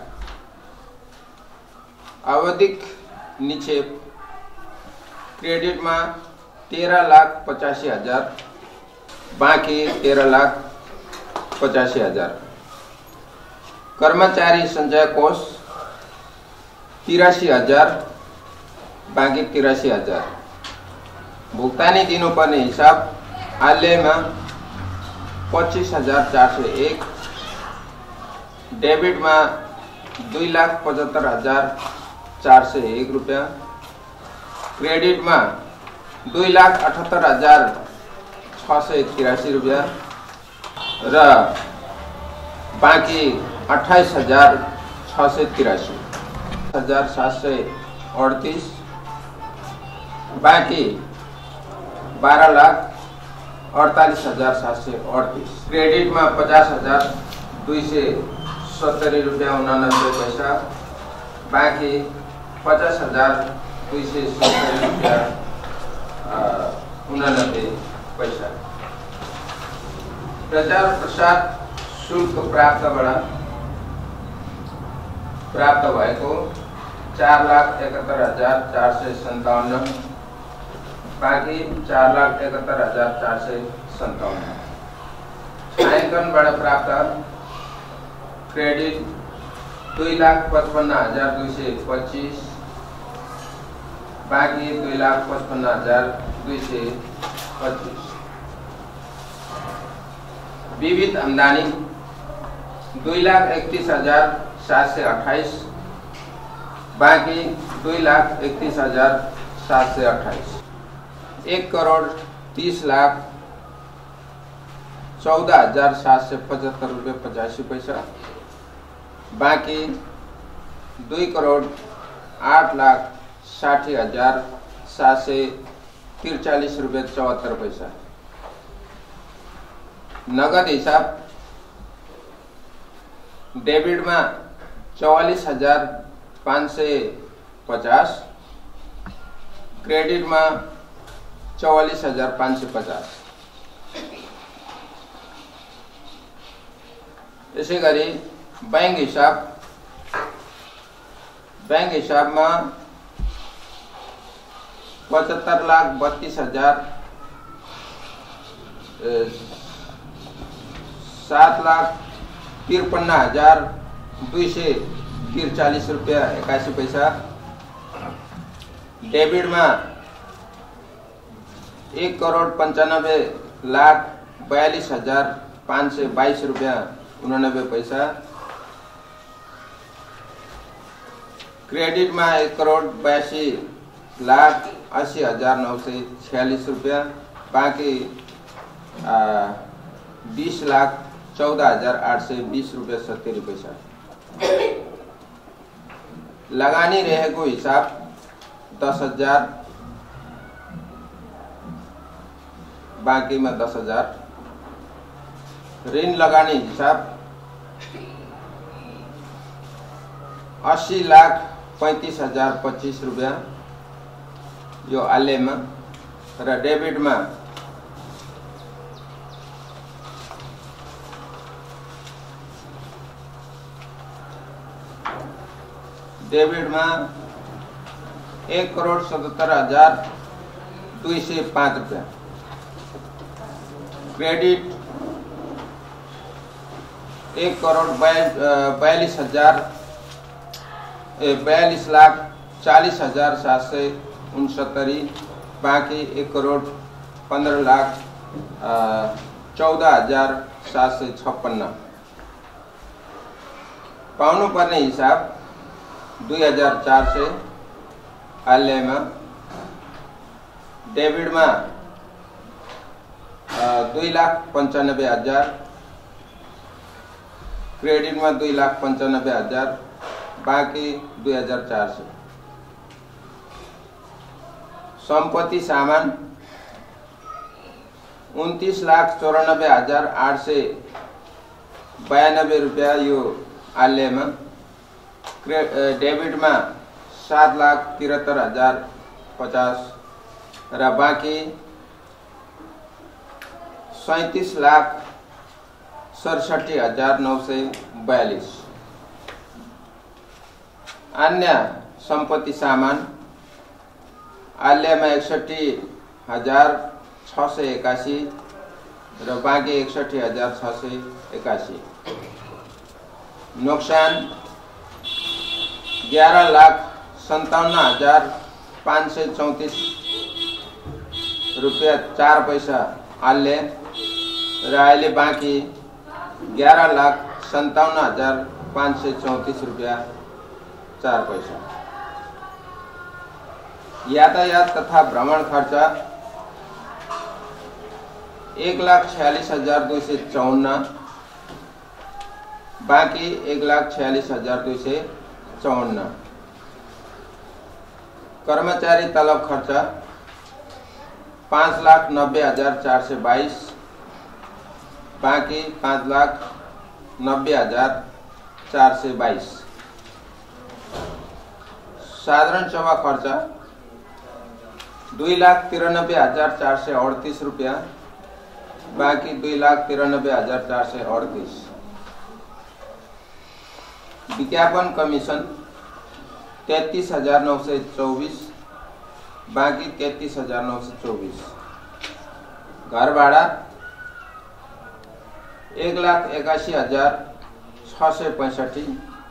आवधिक निक्षेप क्रेडिटमा 13,85,000, बाँकी 13,85,000। कर्मचारी सञ्चय कोष 83,000, बाँकी 83,000। भुक्तानी दिनुपर्ने हिसाब आल्यमा 25,401, डेबिटमा 2,75,401 रुपैयाँ, क्रेडिटमा 2,78,683 रुपैयाँ र बाँकी 28,683, 738, बाँकी 12,48,738। क्रेडिटमा 50,270 रुपैयाँ 89 पैसा, बाँकी 50,270 रुपैयाँ 89 पैसा। प्रचार प्रसार शुल्क प्राप्त भएको 4,71,457, बाँकी 4,71,457। छायांकनबाट प्राप्त क्रेडिट 2,55,225, बाँकी 2,55,225। विविध आमदानी 2,31,728, बाँकी 2,31,728। 1,30,14,775 रुपैयाँ 85 पैसा, बाँकी 2,30,00,000 8,60,743 रुपये 74 पैसा। नगद हिसाब डेबिट में 44,550, क्रेडिट में 44,550। इसी गरी बैंक हिसाब में 75,32,000, 7,53,243 रुपया 81 पैसा। डेबिट में 1,95,42,522 रुपया 89 पैसा। क्रेडिट में 1,82,80,946 रुपया, बाकी 20,14,820 रुपया 70 पैसा। लगानी रहेको हिसाब 10,000, बाकी में 10,000। ऋण लगानी हिसाब 80,35,025 रुपया यो आले में, र डेबिट में 1,77,205 रुपया। क्रेडिट 42,40,769, बाकी 1,15,14,756। पाउनु पर्ने हिसाब 2,400 आले में, डेबिट में 2,95,000, क्रेडिट में 2,95,000, बाकी 2,400। संपत्ति सामान 29,94,892 रुपया यो आले में। डेबिट में 7,73,050 र बाकी 37,67,942। अन्य संपत्ति सामान आले में 61,681 र बाकी 61,681। नुकसान 11,57,534 रुपया 4 पैसा आले, र अहिले बाँकी 11,57,534 रुपया 4 पैसा। यातायात तथा भ्रमण खर्च 1,46,254, बाँकी 1,46,254। कर्मचारी तलब खर्च 5,90,422, बाँकी 5,90,422। साधारण सभा खर्च 2,93,438 रुपया, बाँकी 2,93,438। विज्ञापन कमीशन 33,924, बाँकी 33,924। घर भाड़ा 1,81,665,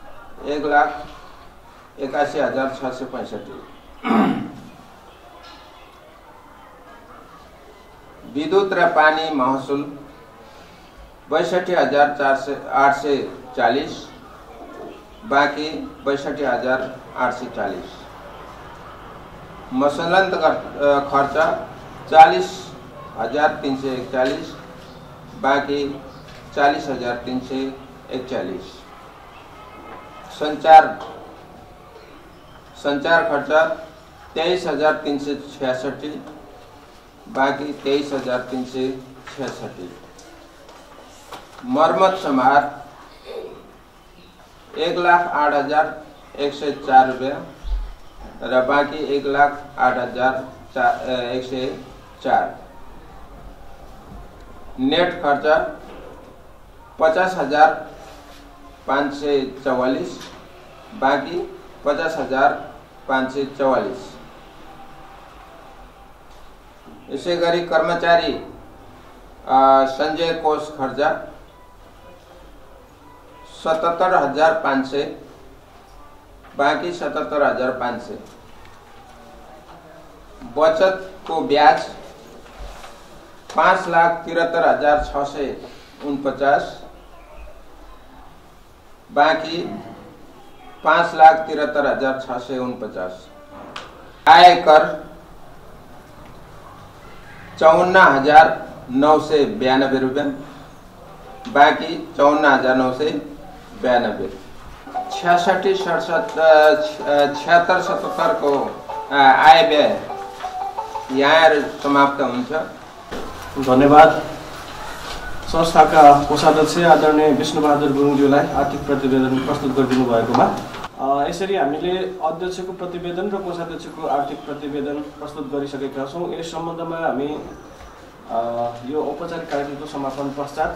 1,81,665। विद्युत र पानी महसुल 62,840, बाँकी 62,840। मसलन खर्च 40,341, बाँकी 40,341। संचार सञ्चार खर्च 23,366, बाँकी 23,366। मर्मत समार 1,08,104 रुपैयाँ र बाँकी 1,08,104। नेट खर्च 50,544, बाँकी 50,544। यसै गरी कर्मचारी सञ्चय कोष खर्च 77,500, बाँकी 77,500। बचतको ब्याज 5,73,649, बाँकी 5,73,649। आयकर 54,992 रुपैयाँ, बाँकी 54,992। 66-77 को आय व्यय यहाँ समाप्त हुन्छ। धन्यवाद। संस्थाका कोषाध्यक्ष आदरणीय विष्णुबहादुर गुरुङज्यूलाई आर्थिक प्रतिवेदन प्रस्तुत गरिदिनु भएकोमा यसरी हामीले अध्यक्षको प्रतिवेदन र कोषाध्यक्षको आर्थिक प्रतिवेदन प्रस्तुत गरिसकेका छौँ। यस सम्बन्धमा हामी यो औपचारिक कार्यक्रमको समापन पश्चात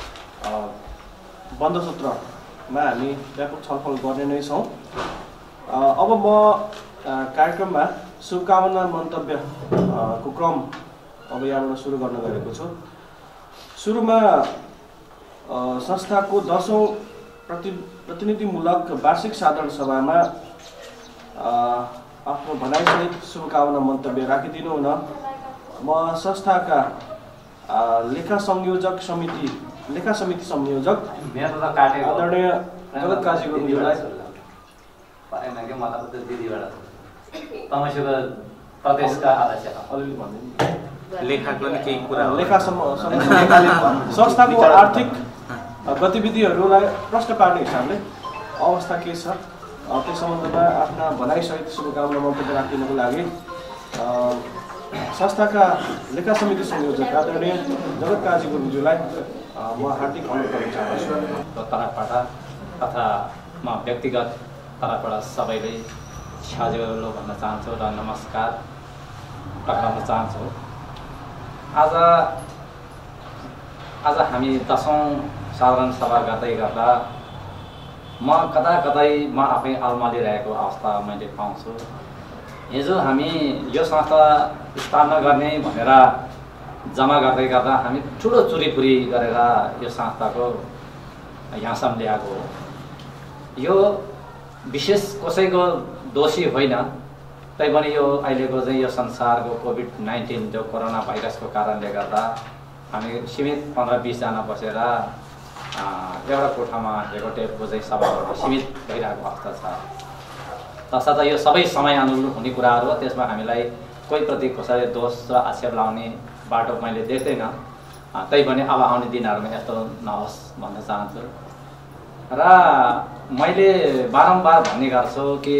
बन्द सत्रमा हामी व्यापक छलफल गर्ने नै छौँ। अब म कार्यक्रममा शुभकामना मन्तव्यको क्रम अब यहाँबाट सुरु गर्न गएको छु। सुरुमा संस्थाको 10औं प्रतिनिधिमूलक वार्षिक साधारण सभामा आफ्नो भनाइसहित शुभकामना मन्तव्य राखिदिनु हुन म संस्थाका लेखा समिति संयोजक आदरणीय जगत काजी गुरुङज्यूलाई संस्थाको आर्थिक गतिविधिहरूलाई प्रश्न पार्ने हिसाबले अवस्था के छ त्यस सम्बन्धमा आफ्ना भनाइसहित शुभकामना मन्तव्य राखिदिनको लागि संस्थाका लेखा समिति संयोजक आदरणीय जगत काजी गुरुङज्यूलाई म हार्दिक अनुरोध गर्न चाहन्छु। तर्फबाट तथा म व्यक्तिगत तर्फबाट सबैले छ्याजो भन्न चाहन्छु र नमस्कार प्रकटाउन चाहन्छु। आज हामी 10औं साधारण सभा गर्दै गर्दा म कतै म आफै अल्मलिरहेको अवस्था मैले पाउँछु। हिजो हामी यो संस्था स्थापना गर्ने भनेर जम्मा गर्दै गर्दा हामी ठुलो चुरीपुरी गरेर यो संस्थाको यहाँसम्म ल्याएको हो। यो विशेष कसैको दोषी होइन, तैपनि यो अहिलेको चाहिँ यो संसारको कोभिड-19 जो कोरोना भाइरसको कारणले गर्दा हामी सीमित 15-20 जना बसेर एउटा कोठामा एउटा टेपको चाहिँ सभाहरू सीमित भइरहेको अवस्था छ। तसर्थ यो सबै समय अनुरूप हुने कुराहरू हो। त्यसमा हामीलाई कोही प्रति कसैले दोष र आक्षेप लाउने बाटो मैले देख्दैन। तैपनि अब आउने दिनहरूमा यस्तो नहोस् भन्न चाहन्छु। र मैले बारम्बार भन्ने गर्छु कि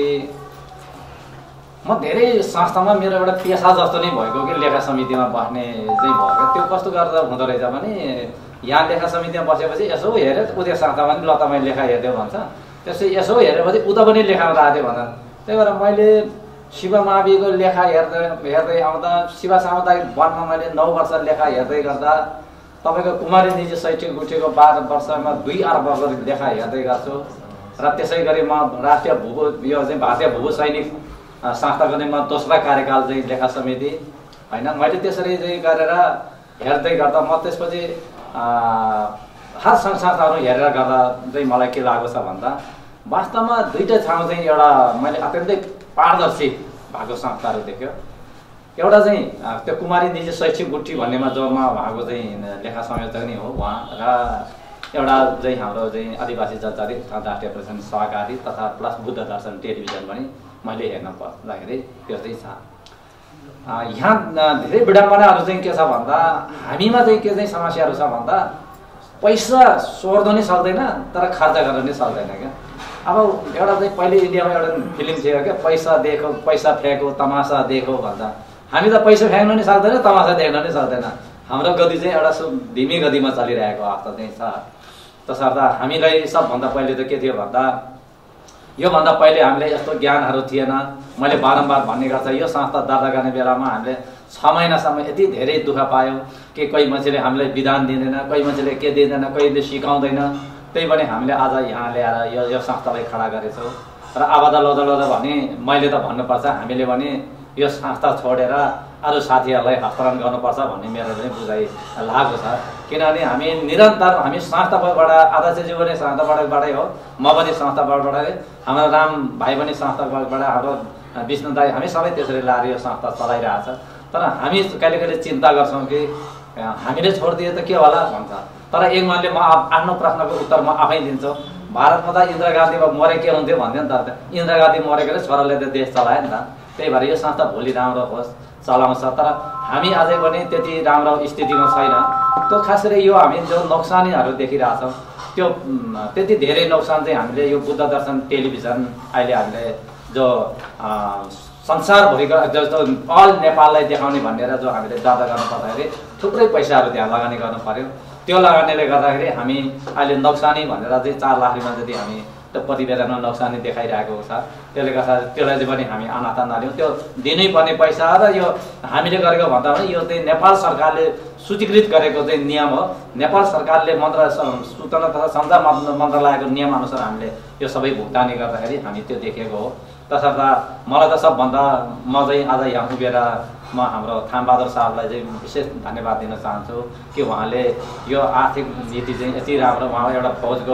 म धेरै संस्थामा मेरो एउटा पेसा जस्तो नै भएको कि लेखा समितिमा बस्ने चाहिँ भएको। त्यो कस्तो गर्दा हुँदो रहेछ भने यहाँ लेखा समितिमा बसेपछि यसो हेऱ्यो उता संस्थामा पनि ल तपाईँ लेखा हेरिदियो भन्छ, त्यसै यसो हेरेपछि उता पनि लेखामा राख्यो भन्छ। त्यही भएर मैले शिव महावीरको लेखा हेर्दै आउँदा शिव सामुदायिक वनमा मैले 9 वर्ष लेखा हेर्दै गर्दा तपाईँको कुमारी निजी शैक्षिक गुठीको 12 वर्षमा 2 अर्बको लेखा हेर्दै गर्छु। र त्यसै गरी म राष्ट्रिय यो चाहिँ भारतीय भूभू सैनिक संस्थाको चाहिँ म दोस्रो कार्यकाल चाहिँ लेखा समिति होइन। मैले त्यसरी चाहिँ गरेर हेर्दै गर्दा म त्यसपछि हर संस्थाहरू हेरेर गर्दा चाहिँ मलाई के लागेको छ भन्दा वास्तवमा दुईटा ठाउँ चाहिँ एउटा मैले अत्यन्तै पारदर्शी भएको संस्थाहरू देख्यो। एउटा चाहिँ त्यो कुमारी निजी शैक्षिक गुठी भन्नेमा जो म भएको चाहिँ लेखा संयोजक नै हो उहाँ, र एउटा चाहिँ हाम्रो चाहिँ आदिवासी जनजाति राष्ट्रिय प्रशासन सहकारी तथा प्लस बुद्ध दर्शन टेलिभिजन पनि मैले हेर्न पर्दाखेरि त्यो चाहिँ छ। यहाँ धेरै विडम्बनाहरू चाहिँ के छ भन्दा हामीमा चाहिँ के चाहिँ समस्याहरू छ भन्दा पैसा सोर्न नि सक्दैन तर खर्च गर्न नि सक्दैन क्या। अब एउटा चाहिँ पहिले इन्डियामा एउटा फिल्म थियो क्या, पैसा देखो पैसा फ्याँको तमासा देखो भन्दा। हामी त पैसा फ्याँक्न नि सक्दैन, तमासा देख्न नि सक्दैन। हाम्रो गति चाहिँ एउटा धिमी गतिमा चलिरहेको अवस्था चाहिँ छ। तसर्थ हामीलाई सबभन्दा पहिले त के थियो भन्दा, योभन्दा पहिले हामीलाई यस्तो ज्ञानहरू थिएन। मैले बारम्बार भन्ने गर्छ, यो संस्था दर्ता गर्ने बेलामा हामीले 6 महिनासम्म यति धेरै दुःख पायौँ कि कोही मान्छेले हामीलाई विधान दिँदैन, कोही मान्छेले के दिँदैन, कोहीले सिकाउँदैन। त्यही पनि हामीले आज यहाँ ल्याएर यो संस्थालाई खडा गरेछौँ। र अब त लौदा भने मैले त भन्नुपर्छ, हामीले भने यो संस्था छोडेर अरू साथीहरूलाई हस्तान्तरण गर्नुपर्छ भन्ने मेरो पनि बुझाइ लागेको छ। किनभने हामी निरन्तर हामी संस्थाबाट, आदर्शज्यू पनि संस्थाबाटै हो, म पनि संस्थाबाटै, हाम्रो राम भाइ पनि संस्थाबाट, हाम्रो विष्णु दाई, हामी सबै त्यसरी लाएर यो संस्था चलाइरहेछ। तर हामी कहिले चिन्ता गर्छौँ कि हामीले छोडिदिए त के होला भन्छ। तर एक मनले म आफ्नो प्रश्नको उत्तर म आफै दिन्छु। भारतमा त इन्दिरा गान्धी मरे के हुन्थ्यो भन्थ्यो नि त, इन्दिरा गान्धी मरेको छोराले त देश चलायो नि त। त्यही भएर यो संस्था भोलि राम्रो होस्, चलाउँछ। तर हामी अझै पनि त्यति राम्रो स्थितिमा छैन। त्यो खास गरी यो हामी जो नोक्सानीहरू देखिरहेछौँ, त्यो त्यति धेरै नोक्सान चाहिँ हामीले यो बुद्ध दर्शन टेलिभिजन अहिले हामीले जो संसारभरिको जस्तो अल नेपाललाई देखाउने भनेर जो हामीले दर्ता गर्नु पर्दाखेरि थुप्रै पैसाहरू त्यहाँ लगानी गर्नु पर्यो। त्यो लगानीले गर्दाखेरि हामी अहिले नोक्सानी भनेर चाहिँ 4 लाख रुपियाँ जति हामी त्यो प्रतिवेदनमा नोक्सानी देखाइरहेको छ। त्यसले गर्दा त्यसलाई चाहिँ पनि हामी अनाथा नलियौँ। त्यो दिनै पर्ने पैसा र यो हामीले गरेको भन्दा पनि यो चाहिँ नेपाल सरकारले सूचीकृत गरेको चाहिँ नियम हो। नेपाल सरकारले सूचना तथा सञ्चार मन्त्रालयको नियमअनुसार हामीले यो सबै भुक्तानी गर्दाखेरि हामी त्यो देखेको हो। तसर्थ मलाई त सबभन्दा म चाहिँ आज यहाँ उभिएर म हाम्रो थामबहादुर साहबलाई चाहिँ विशेष धन्यवाद दिन चाहन्छु कि उहाँले यो आर्थिक नीति चाहिँ यति राम्रो, उहाँ एउटा फौजको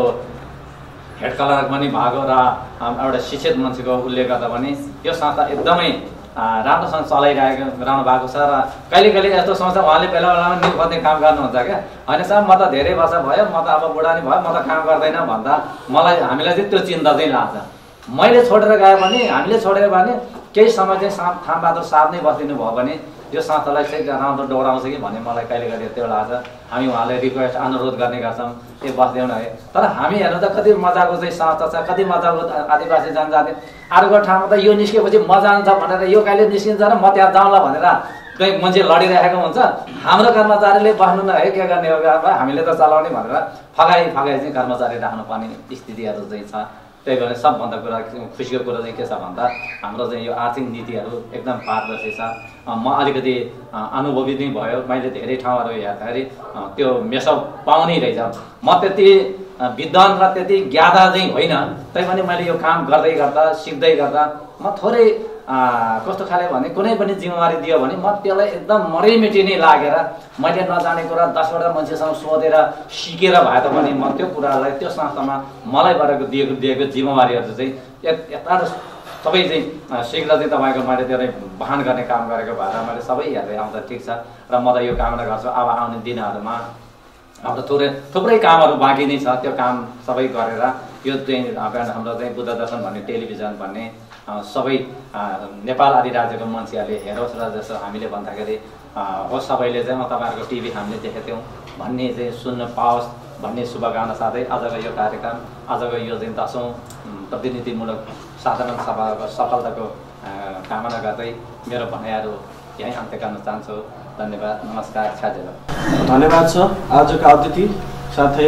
हेड क्लर्क पनि भएको र एउटा शिक्षित मान्छेको उसले गर्दा पनि यो संस्था एकदमै राम्रोसँग चलाइरहेको भएको छ। र कहिले यस्तो सोच्छ उहाँले बेला बेलामा न्यु खोज्ने काम गर्नुहुन्छ क्या, होइन सर म त धेरै वर्ष भयो, म त अब बुढा नि भयो, म त काम गर्दैन भन्दा हामीलाई चाहिँ त्यो चिन्ता चाहिँ लाग्छ। मैले छोडेर गएँ भने, हामीले छोडेर भने केही समय चाहिँ थामबहादुर साहब नै बसिदिनु भयो भने यो संस्थालाई चाहिँ राम्रो डोराउँछ कि भन्ने मलाई कहिले त्यो लाग्छ। हामी उहाँलाई रिक्वेस्ट अनुरोध गर्ने गर्छौँ त्यो बस्दैनौँ है। तर हामी हेर्नु त कति मजाको चाहिँ संस्था छ, कति मजाको आदिवासी जनजाति, अर्को ठाउँमा त यो निस्केपछि मजा आउँछ भनेर यो कहिले निस्किन्छ र म त्यहाँ जाउँला भनेर कहीँ मान्छे लडिरहेको हुन्छ। हाम्रो कर्मचारीले बस्नु न है, के गर्ने हो, हामीले त चलाउने भनेर फगाई चाहिँ कर्मचारी राख्नुपर्ने स्थितिहरू चाहिँ छ। त्यही भएर सबभन्दा कुरा खुसीको कुरा चाहिँ के छ भन्दा हाम्रो चाहिँ यो आर्थिक नीतिहरू एकदम पारदर्शी छ। म अलिकति अनुभवी नै भयो, मैले धेरै ठाउँहरू हेर्दाखेरि त्यो मेसअप पाउने रहेछ। म त्यति विद्वान र त्यति ज्ञाता चाहिँ होइन, तैपनि मैले यो काम गर्दै गर्दा सिक्दै गर्दा म थोरै कस्तो खाले भने कुनै पनि जिम्मेवारी दियो भने म त्यसलाई एकदम मरैमेटी नै लागेर मैले नजाने कुरा 10वटा मान्छेसँग सोधेर सिकेर भए तापनि म त्यो कुरालाई त्यो संस्थामा मलाईबाट दिएको जिम्मेवारीहरू चाहिँ यता सबै चाहिँ शीघ्र चाहिँ तपाईँको मैले त्यसलाई वहन गर्ने काम गरेको भएर मैले सबै हेर्दै आउँदा ठिक छ। र म त यो कामना गर्छु अब आउने दिनहरूमा हाम्रो थुप्रै कामहरू बाँकी नै छ, त्यो काम सबै गरेर यो चाहिँ हाम्रो चाहिँ बुद्ध दर्शन भन्ने टेलिभिजन भन्ने सबै नेपाल आदि राज्यको मान्छेहरूले हेरोस् र जस्तो हामीले भन्दाखेरि हो सबैले चाहिँ तपाईँहरूको टिभी हामीले देखेको थियौँ भन्ने चाहिँ सुन्न पाओस् भन्ने शुभकामना साथै आजको यो कार्यक्रम, आजको यो चाहिँ 10औं प्रतिनिधिमूलक साधारण सभाको सफलताको कामना गर्दै मेरो भनाइहरू यहीँ अन्त्य गर्न चाहन्छु। धन्यवाद, नमस्कार, छाजेल। धन्यवाद छ आजका अतिथि साथै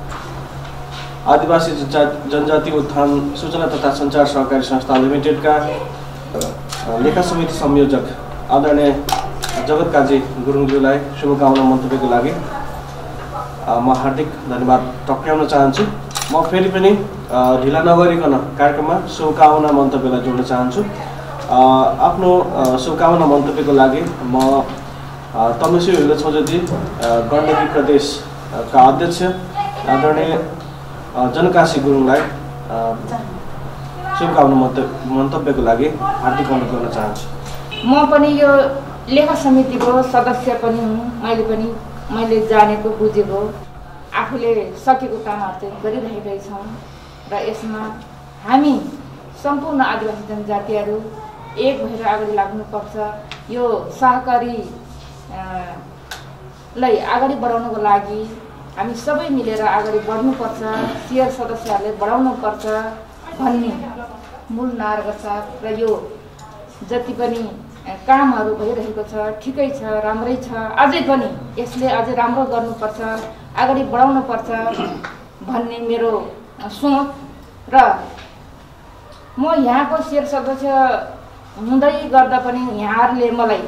आदिवासी जनजाति उत्थान सूचना तथा सञ्चार सहकारी संस्था लिमिटेडका लेखा समिति संयोजक आदरणीय जगत काजी गुरुङज्यूलाई शुभकामना मन्तव्यको लागि म हार्दिक धन्यवाद टक्राउन चाहन्छु। म फेरि पनि ढिला नगरिकन कार्यक्रममा शुभकामना मन्तव्यलाई जोड्न चाहन्छु। आफ्नो शुभकामना मन्तव्यको लागि म तमेसु हिल छोजजी गण्डकी प्रदेशका अध्यक्ष आदरणीय जनकाशी गुरुङलाई शुभकामना मन्तव्यको लागि हार्दिक अनुरोध गर्न चाहन्छु। म पनि यो लेखा समितिको सदस्य पनि हुँ। मैले जानेको बुझेको आफूले सकेको कामहरू चाहिँ गरिरहेकै छौँ र यसमा हामी सम्पूर्ण आदिवासी जनजातिहरू एक भएर अगाडि लाग्नुपर्छ। यो सहकारीलाई अगाडि बढाउनको लागि हामी सबै मिलेर अगाडि बढ्नुपर्छ। सियर सदस्यहरूले बढाउनुपर्छ भन्ने मूल नाराका साथ र यो जति पनि कामहरू भइरहेको छ ठिकै छ, राम्रै छ, अझै पनि यसले अझै राम्रो गर्नुपर्छ, अगाडि बढाउनुपर्छ भन्ने मेरो सोच र म यहाँको शेर सदस्य हुँदै गर्दा पनि यहाँहरूले मलाई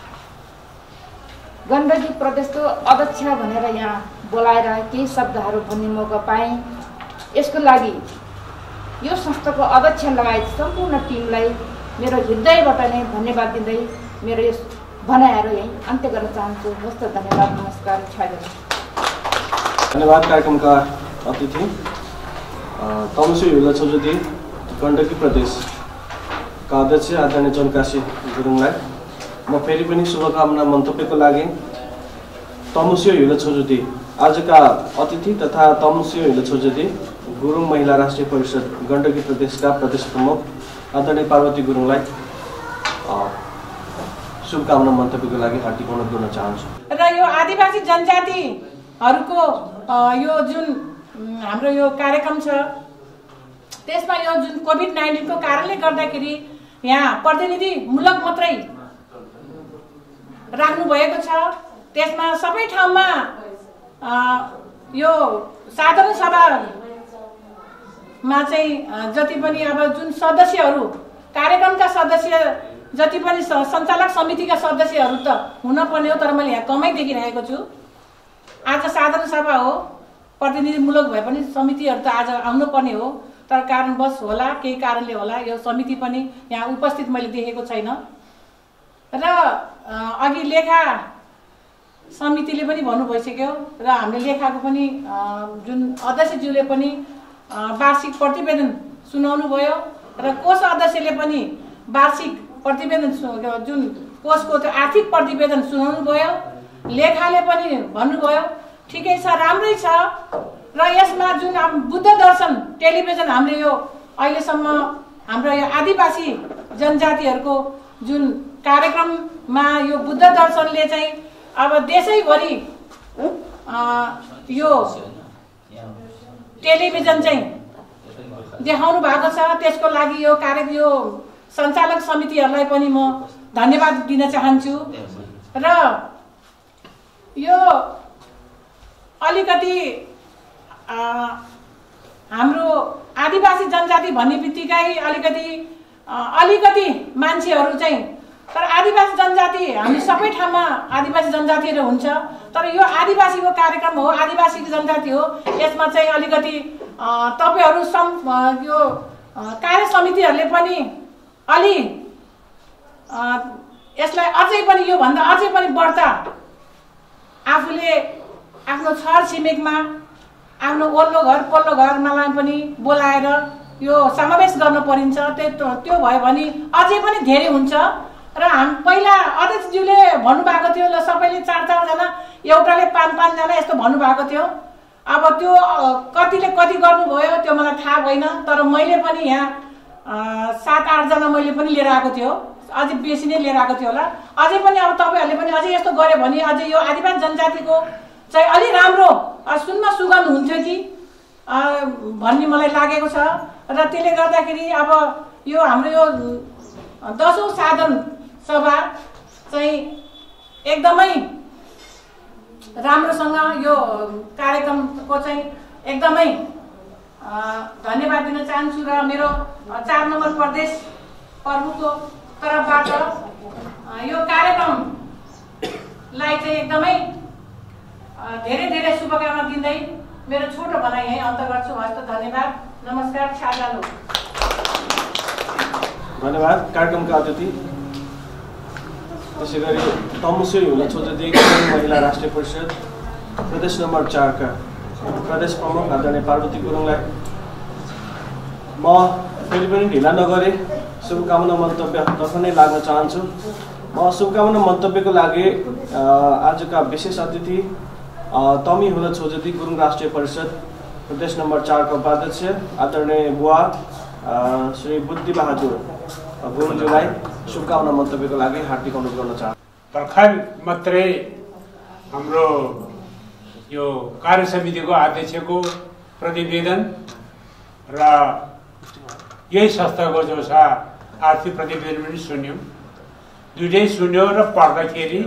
गण्डकी प्रदेशको अध्यक्ष भनेर यहाँ बोलाएर केही शब्दहरू भन्ने मौका पाएँ। यसको लागि यो संस्थाको अध्यक्ष लगायत सम्पूर्ण टिमलाई मेरो हृदयबाट नै धन्यवाद दिँदै मेरो यस भनाइहरू यही अन्त्य गर्न चाहन्छु। हस्त धन्यवाद, नमस्कार, छाया। धन्यवाद। कार्यक्रमका अतिथि तमसु युला छोजुदी गण्डकी प्रदेशका अध्यक्ष आदरणीय जनकाशी गुरुङलाई म फेरि पनि शुभकामना मन्तव्यको लागि तमुसियो हिलो छोजुदी आजका अतिथि तथा तमुसियो हिलो छोजुदी गुरुङ महिला राष्ट्रिय परिषद गण्डकी प्रदेशका प्रदेश प्रमुख आदरणीय पार्वती गुरुङलाई शुभकामना मन्तव्यको लागि हार्दिक अनुरोध गर्न चाहन्छु। र यो आदिवासी जनजातिहरूको यो जुन हाम्रो यो कार्यक्रम छ त्यसमा यो जुन कोभिड-19 को कारणले गर्दाखेरि यहाँ प्रतिनिधिमूलक मात्रै राख्नु भएको छ। त्यसमा सबै ठाउँमा यो साधारण सभामा चाहिँ जति पनि अब जुन सदस्यहरू कार्यक्रमका सदस्य जति पनि सञ्चालक समितिका सदस्यहरू त हुनपर्ने हो, तर मैले यहाँ कमै देखिरहेको छु। आज साधारण सभा हो, प्रतिनिधिमूलक भए पनि समितिहरू त आज आउनुपर्ने हो, तर कारणवश होला, केही कारणले होला यो समिति पनि यहाँ उपस्थित मैले देखेको छैन। र अघि लेखा समितिले पनि भन्नु भइसक्यो र हामीले लेखाको पनि जुन अध्यक्षज्यूले पनि वार्षिक प्रतिवेदन सुनाउनु भयो र कोष अध्यक्षले पनि वार्षिक प्रतिवेदन जुन कोषको त्यो आर्थिक प्रतिवेदन सुनाउनु भयो, लेखाले पनि भन्नुभयो। ठिकै छ, राम्रै छ। र यसमा जुन बुद्ध दर्शन टेलिभिजन हामीले यो अहिलेसम्म हाम्रो यो आदिवासी जनजातिहरूको जुन कार्यक्रममा यो बुद्ध दर्शनले चाहिँ अब देशैभरि यो टेलिभिजन चाहिँ देखाउनु भएको छ। त्यसको लागि यो यो सञ्चालक समितिहरूलाई पनि म धन्यवाद दिन चाहन्छु। र यो अलिकति हाम्रो आदिवासी जनजाति भन्ने बित्तिकै अलिकति मान्छेहरू चाहिँ, तर आदिवासी जनजाति हामी सबै ठाउँमा आदिवासी जनजातिहरू हुन्छ, तर यो आदिवासीको कार्यक्रम हो, आदिवासी जनजाति हो। यसमा चाहिँ अलिकति तपाईहरू यो कार्य समितिहरूले पनि अलि यसलाई अझै पनि योभन्दा अझै पनि बढ्ता आफूले आफ्नो छर छिमेकमा आफ्नो ओल्लो घर पल्लो घरमालाई पनि बोलाएर यो समावेश गर्न परिन्छ। त्यो भयो भने अझै पनि धेरै हुन्छ। र पहिला अध्यक्षज्यूले भन्नुभएको थियो ल सबैले 4-4 जना, एउटाले 5-5 जना यस्तो भन्नुभएको थियो। अब त्यो कतिले कति गर्नुभयो त्यो मलाई थाहा भएन, तर मैले पनि यहाँ 7-8 जना मैले पनि लिएर आएको थियो, अझै बेसी नै लिएर आएको थियो होला। अझै पनि अब तपाईँहरूले पनि अझै यस्तो गर्यो भने अझै यो आदिवासी जनजातिको चाहिँ अलि राम्रो सुनमा सुगन्ध हुन्थ्यो कि भन्ने मलाई लागेको छ। र त्यसले गर्दाखेरि अब यो हाम्रो यो 10औं साधारण सभा चाहिँ एकदमै राम्रोसँग यो कार्यक्रमको चाहिँ एकदमै धन्यवाद दिन चाहन्छु। र मेरो 4 नम्बर प्रदेश प्रमुखको तर्फबाट यो कार्यक्रमलाई चाहिँ एकदमै धेरै धेरै शुभकामना दिँदै मेरो छोटो भनाइ यही अन्त गर्छु। हस्त धन्यवाद, नमस्कार, छालालो। धन्यवाद। कार्यक्रमका अतिथि त्यसैगरी तमुसियो हिलो छोजुदी महिला राष्ट्रिय परिषद प्रदेश नम्बर 4 का प्रदेश प्रमुख आदरणीय पार्वती गुरुङलाई म फेरि पनि ढिला नगरे शुभकामना मन्तव्यतर्फ नै लाग्न चाहन्छु। म शुभकामना मन्तव्यको लागि आजका विशेष अतिथि तमी हुला छोजुदी गुरुङ राष्ट्रिय परिषद प्रदेश नम्बर 4 का उपाध्यक्ष आदरणीय बुवा श्री बुद्धि बहादुर गुरुङज्यूलाई शुभकामना मन्तव्यको लागि हार्दिक अनुरोध गर्न चाहन्छु। भर्खर मात्रै हाम्रो यो कार्य समितिको अध्यक्षको प्रतिवेदन र यही संस्थाको जो छ आर्थिक प्रतिवेदन पनि सुन्यौँ। दुइटै सुन्यो र पढ्दाखेरि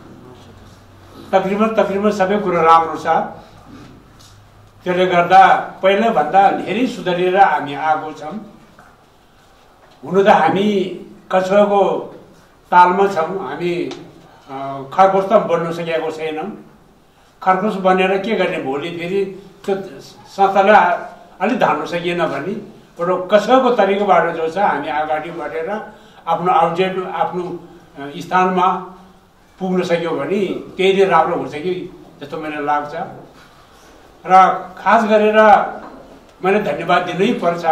तकरिबन सबै कुरो राम्रो छ। त्यसले गर्दा पहिलाभन्दा धेरै सुधारेर हामी आएको छौँ। हुनु त हामी कछुवाको तालमा छौँ, हामी खरगोश त बन्नु सकेको छैनौँ। खरगोश बनेर के गर्ने, भोलि फेरि त्यो संस्थालाई अलिक धान्नु सकिएन भने एउटा कछुवाको तरिकाबाट जो छ हामी अगाडि बढेर आफ्नो आउटलेट आफ्नो स्थानमा पुग्न सक्यो भने त्यही राम्रो हुन्छ कि जस्तो मलाई लाग्छ। र खास गरेर मैले धन्यवाद दिनै पर्छ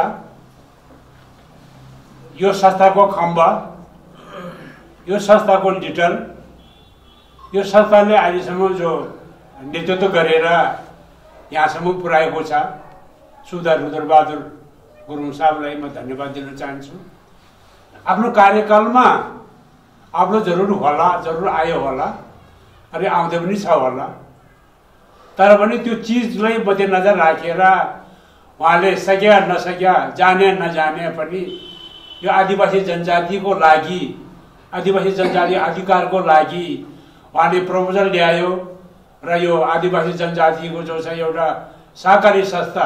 यो संस्थाको खम्बा, यो संस्थाको लिडर, यो संस्थाले अहिलेसम्म जो नेतृत्व गरेर यहाँसम्म पुर्याएको छ सुधार रुद्रबहादुर गुरुङ साहबलाई म धन्यवाद दिन चाहन्छु। आफ्नो कार्यकालमा आफ्नो जरुर आयो होला, अनि आउँदै पनि छ होला, तर पनि त्यो चिजलाई मध्यनजर राखेर उहाँले सक्या नसक्या जाने नजाने पनि यो आदिवासी जनजातिको लागि, आदिवासी जनजाति अधिकारको लागि उहाँले प्रपोजल ल्यायो र यो आदिवासी जनजातिको जो छ एउटा सहकारी संस्था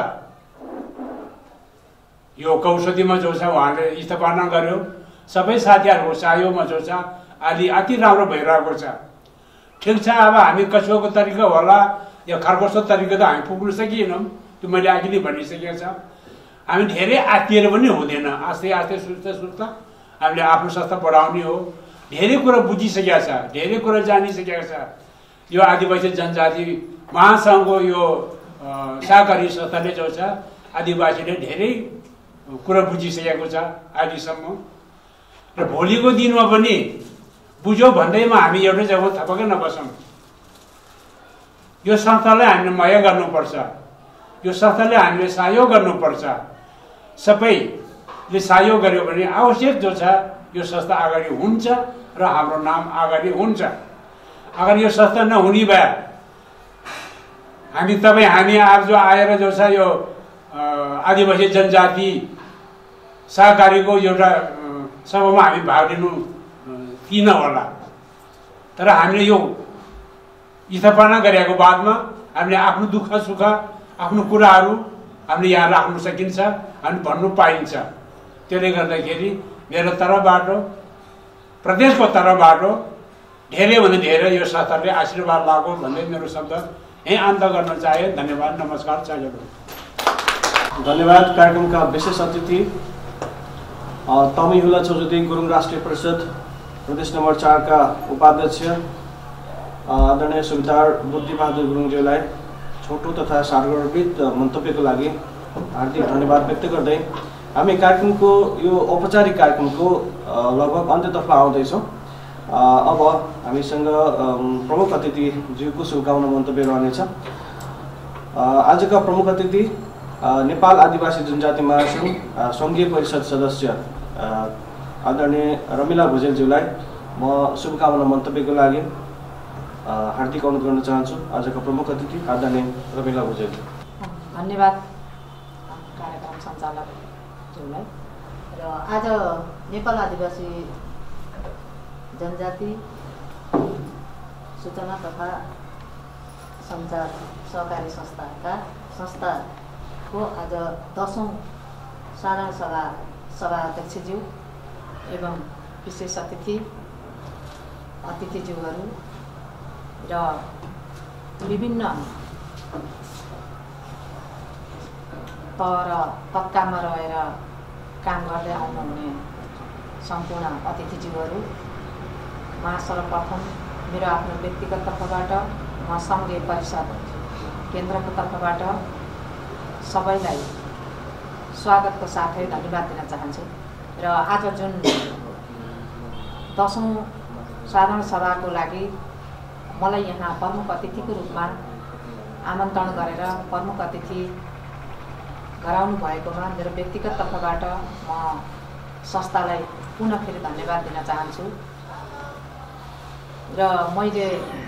यो कौशतीमा जो छ उहाँले स्थापना गर्यो। सबै साथीहरूको सहयोगमा जो छ अलि अति राम्रो भइरहेको छ। ठिक छ, अब हामी कछुवाको तरिका होला या खरगोशको तरिका त हामी पुग्न सकिएनौँ, त्यो मैले अघि नै भनिसकेको छ। हामी धेरै आत्तिएर पनि हुँदैन, आस्ते आस्ते सुस्ता हामीले आफ्नो संस्था बढाउने हो। धेरै कुरा बुझिसकेका छ, धेरै कुरा जानिसकेका छ। यो आदिवासी जनजाति महासङ्घको यो सहकारी संस्थाले जो छ आदिवासीले धेरै कुरा बुझिसकेको छ अहिलेसम्म। र भोलिको दिनमा पनि बुझ्यो भन्दैमा हामी एउटै जग्गामा थपक्कै नबसौँ। यो संस्थालाई हामीले माया गर्नुपर्छ, यो संस्थाले हामीले सहयोग गर्नुपर्छ। सबैले सहयोग गर्यो भने आवश्यक जो छ यो संस्था अगाडि हुन्छ र हाम्रो नाम अगाडि हुन्छ। अगर यो संस्था नहुने भए हामी आज जो आएर जो छ यो आदिवासी जनजाति सहकारीको एउटा सभामा हामी भाग लिनु किन होला। तर हामीले यो स्थापना गरेको बादमा हामीले आफ्नो दुःख सुख आफ्नो कुराहरू हामीले यहाँ राख्नु सकिन्छ, हामी भन्नु पाइन्छ। त्यसले गर्दाखेरि मेरो तर्फबाट प्रदेशको तर्फबाट धेरैभन्दा धेरै यो संस्थाले आशीर्वाद लागोस् भन्दै मेरो शब्द यहीँ अन्त गर्न चाहे। धन्यवाद, नमस्कार, जय। धन्यवाद। कार्यक्रमका विशेष अतिथि तमिहुला चौधरी गुरुङ राष्ट्रिय परिषद प्रदेश नम्बर 4 का उपाध्यक्ष आदरणीय सुबेदार बुद्धिबहादुर गुरुङज्यूलाई छोटो तथा सारगर्भित मन्तव्यको लागि हार्दिक धन्यवाद व्यक्त गर्दै हामी कार्यक्रमको यो औपचारिक कार्यक्रमको लगभग अन्त्यतर्फ आउँदैछौँ। अब हामीसँग प्रमुख अतिथिज्यूको शुभकामना मन्तव्य रहनेछ। आजका प्रमुख अतिथि नेपाल आदिवासी जनजाति महासङ्घ सङ्घीय परिषद सदस्य आदरणीय रमिला भुजेलज्यूलाई म शुभकामना मन्तव्यको लागि हार्दिक अनुरोध गर्न चाहन्छु। आजका प्रमुख अतिथि आदरणीय रमिला भुजेल। धन्यवाद कार्यक्रम सञ्चालकज्यूलाई। र आज नेपाल आदिवासी जनजाति सूचना तथा सञ्चार सहकारी संस्थाको आज 10औं साधारण सभा अध्यक्षज्यू एवं विशेष अतिथिज्यूहरू र विभिन्न तत्कालमा रहेर काम गर्दै आउनुहुने सम्पूर्ण अतिथिज्यूहरू, सर्वप्रथम मेरो आफ्नो व्यक्तिगत तर्फबाट म सङ्घीय परिषद केन्द्रको तर्फबाट सबैलाई स्वागतको साथै धन्यवाद दिन चाहन्छु। र आज जुन 10औं साधारण सभाको लागि मलाई यहाँ प्रमुख अतिथिको रूपमा आमन्त्रण गरेर प्रमुख अतिथि गराउनु भएकोमा मेरो व्यक्तिगत तर्फबाट म संस्थालाई पुनः फेरि धन्यवाद दिन चाहन्छु। र मैले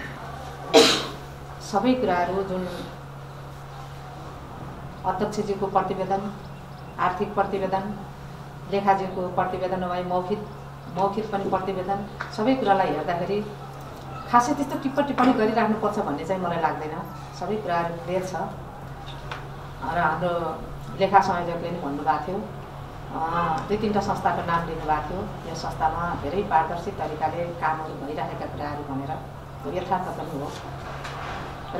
सबै कुराहरू जुन अध्यक्षज्यूको प्रतिवेदन, आर्थिक प्रतिवेदन लेखाजीको प्रतिवेदन नभए मौखिक पनि प्रतिवेदन सबै कुरालाई हेर्दाखेरि खासै त्यस्तो टिप्पणी गरिराख्नुपर्छ भन्ने चाहिँ मलाई लाग्दैन। सबै कुराहरू क्लियर छ र हाम्रो लेखा संयोजकले पनि भन्नुभएको थियो 2-3टा संस्थाको नाम लिनुभएको थियो। यो संस्थामा धेरै पारदर्शी तरिकाले कामहरू भइरहेका कुराहरू भनेर यथार्थ पनि हो र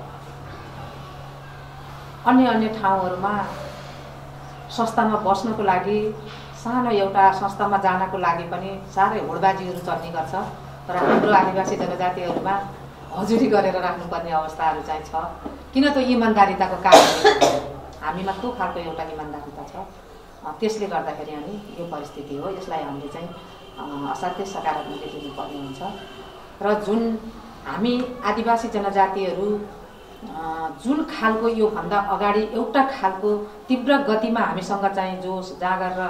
अन्य ठाउँहरूमा संस्थामा बस्नको लागि सानो एउटा संस्थामा जानको लागि पनि साह्रै होडबाजीहरू चल्ने गर्छ। तर हाम्रो आदिवासी जनजातिहरूमा हजुरी गरेर राख्नुपर्ने अवस्थाहरू चाहिँ छ। किन त इमान्दारिताको कारणले हामीमा त्यो खालको एउटा इमान्दारिता छ। त्यसले गर्दाखेरि हामी यो परिस्थिति हो। यसलाई हामीले चाहिँ असाध्यै सकारात्मक लिनुपर्ने हुन्छ र जुन हामी आदिवासी जनजातिहरू जुन खालको योभन्दा अगाडि एउटा खालको तीव्र गतिमा हामीसँग चाहिँ जोस जाँगर र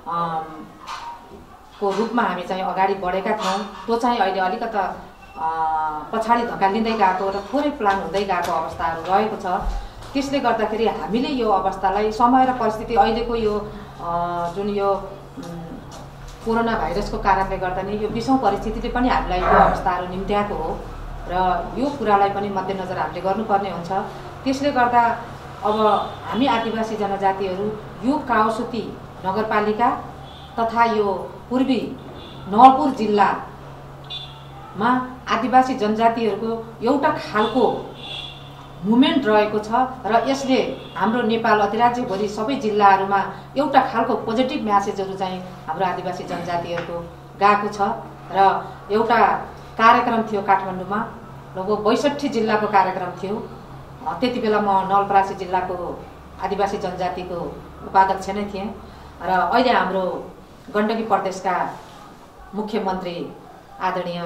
को रूपमा हामी चाहिँ अगाडि बढेका थियौँ त्यो चाहिँ अहिले अलिकता पछाडि धकालिँदै गएको र थोरै प्लान हुँदै गएको अवस्थाहरू रहेको छ। त्यसले गर्दाखेरि हामीले यो अवस्थालाई समय र परिस्थिति अहिलेको यो जुन यो कोरोना भाइरसको कारणले गर्दा नि यो विषम परिस्थितिले पनि हामीलाई यो अवस्थाहरू निम्त्याएको हो र यो कुरालाई पनि मध्यनजर हामीले गर्नुपर्ने हुन्छ। त्यसले गर्दा अब हामी आदिवासी जनजातिहरू यो काउसुती नगरपालिका तथा यो पूर्वी नवलपुर जिल्लामा आदिवासी जनजातिहरूको एउटा खालको मुभमेन्ट रहेको छ र यसले हाम्रो नेपाल अधिराज्यभरि सबै जिल्लाहरूमा एउटा खालको पोजिटिभ म्यासेजहरू चाहिँ हाम्रो आदिवासी जनजातिहरूको गएको छ र एउटा कार्यक्रम थियो काठमाडौँमा लगभग 62 जिल्लाको कार्यक्रम थियो। त्यति बेला म नवलपरासी जिल्लाको आदिवासी जनजातिको उपाध्यक्ष नै थिएँ र अहिले हाम्रो गण्डकी प्रदेशका मुख्यमन्त्री आदरणीय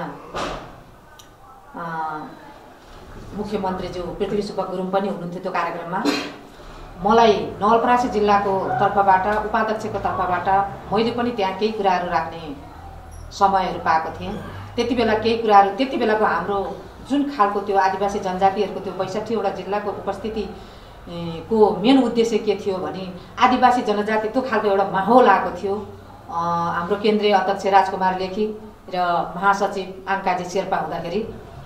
मुख्यमन्त्रीज्यू पृथ्वी सुब्बा गुरुङ पनि हुनुहुन्थ्यो त्यो कार्यक्रममा। मलाई नवलपरासी जिल्लाको तर्फबाट उपाध्यक्षको तर्फबाट मैले पनि त्यहाँ केही कुराहरू राख्ने समयहरू पाएको थिएँ। त्यति बेला केही कुराहरू त्यति बेलाको हाम्रो जुन खालको त्यो आदिवासी जनजातिहरूको त्यो 62वटा जिल्लाको उपस्थिति को मेन उद्देश्य के थियो भने आदिवासी जनजाति त्यो खालको एउटा माहौल आएको थियो। हाम्रो केन्द्रीय अध्यक्ष राजकुमार लेखी र महासचिव आङ्काजी शेर्पा हुँदाखेरि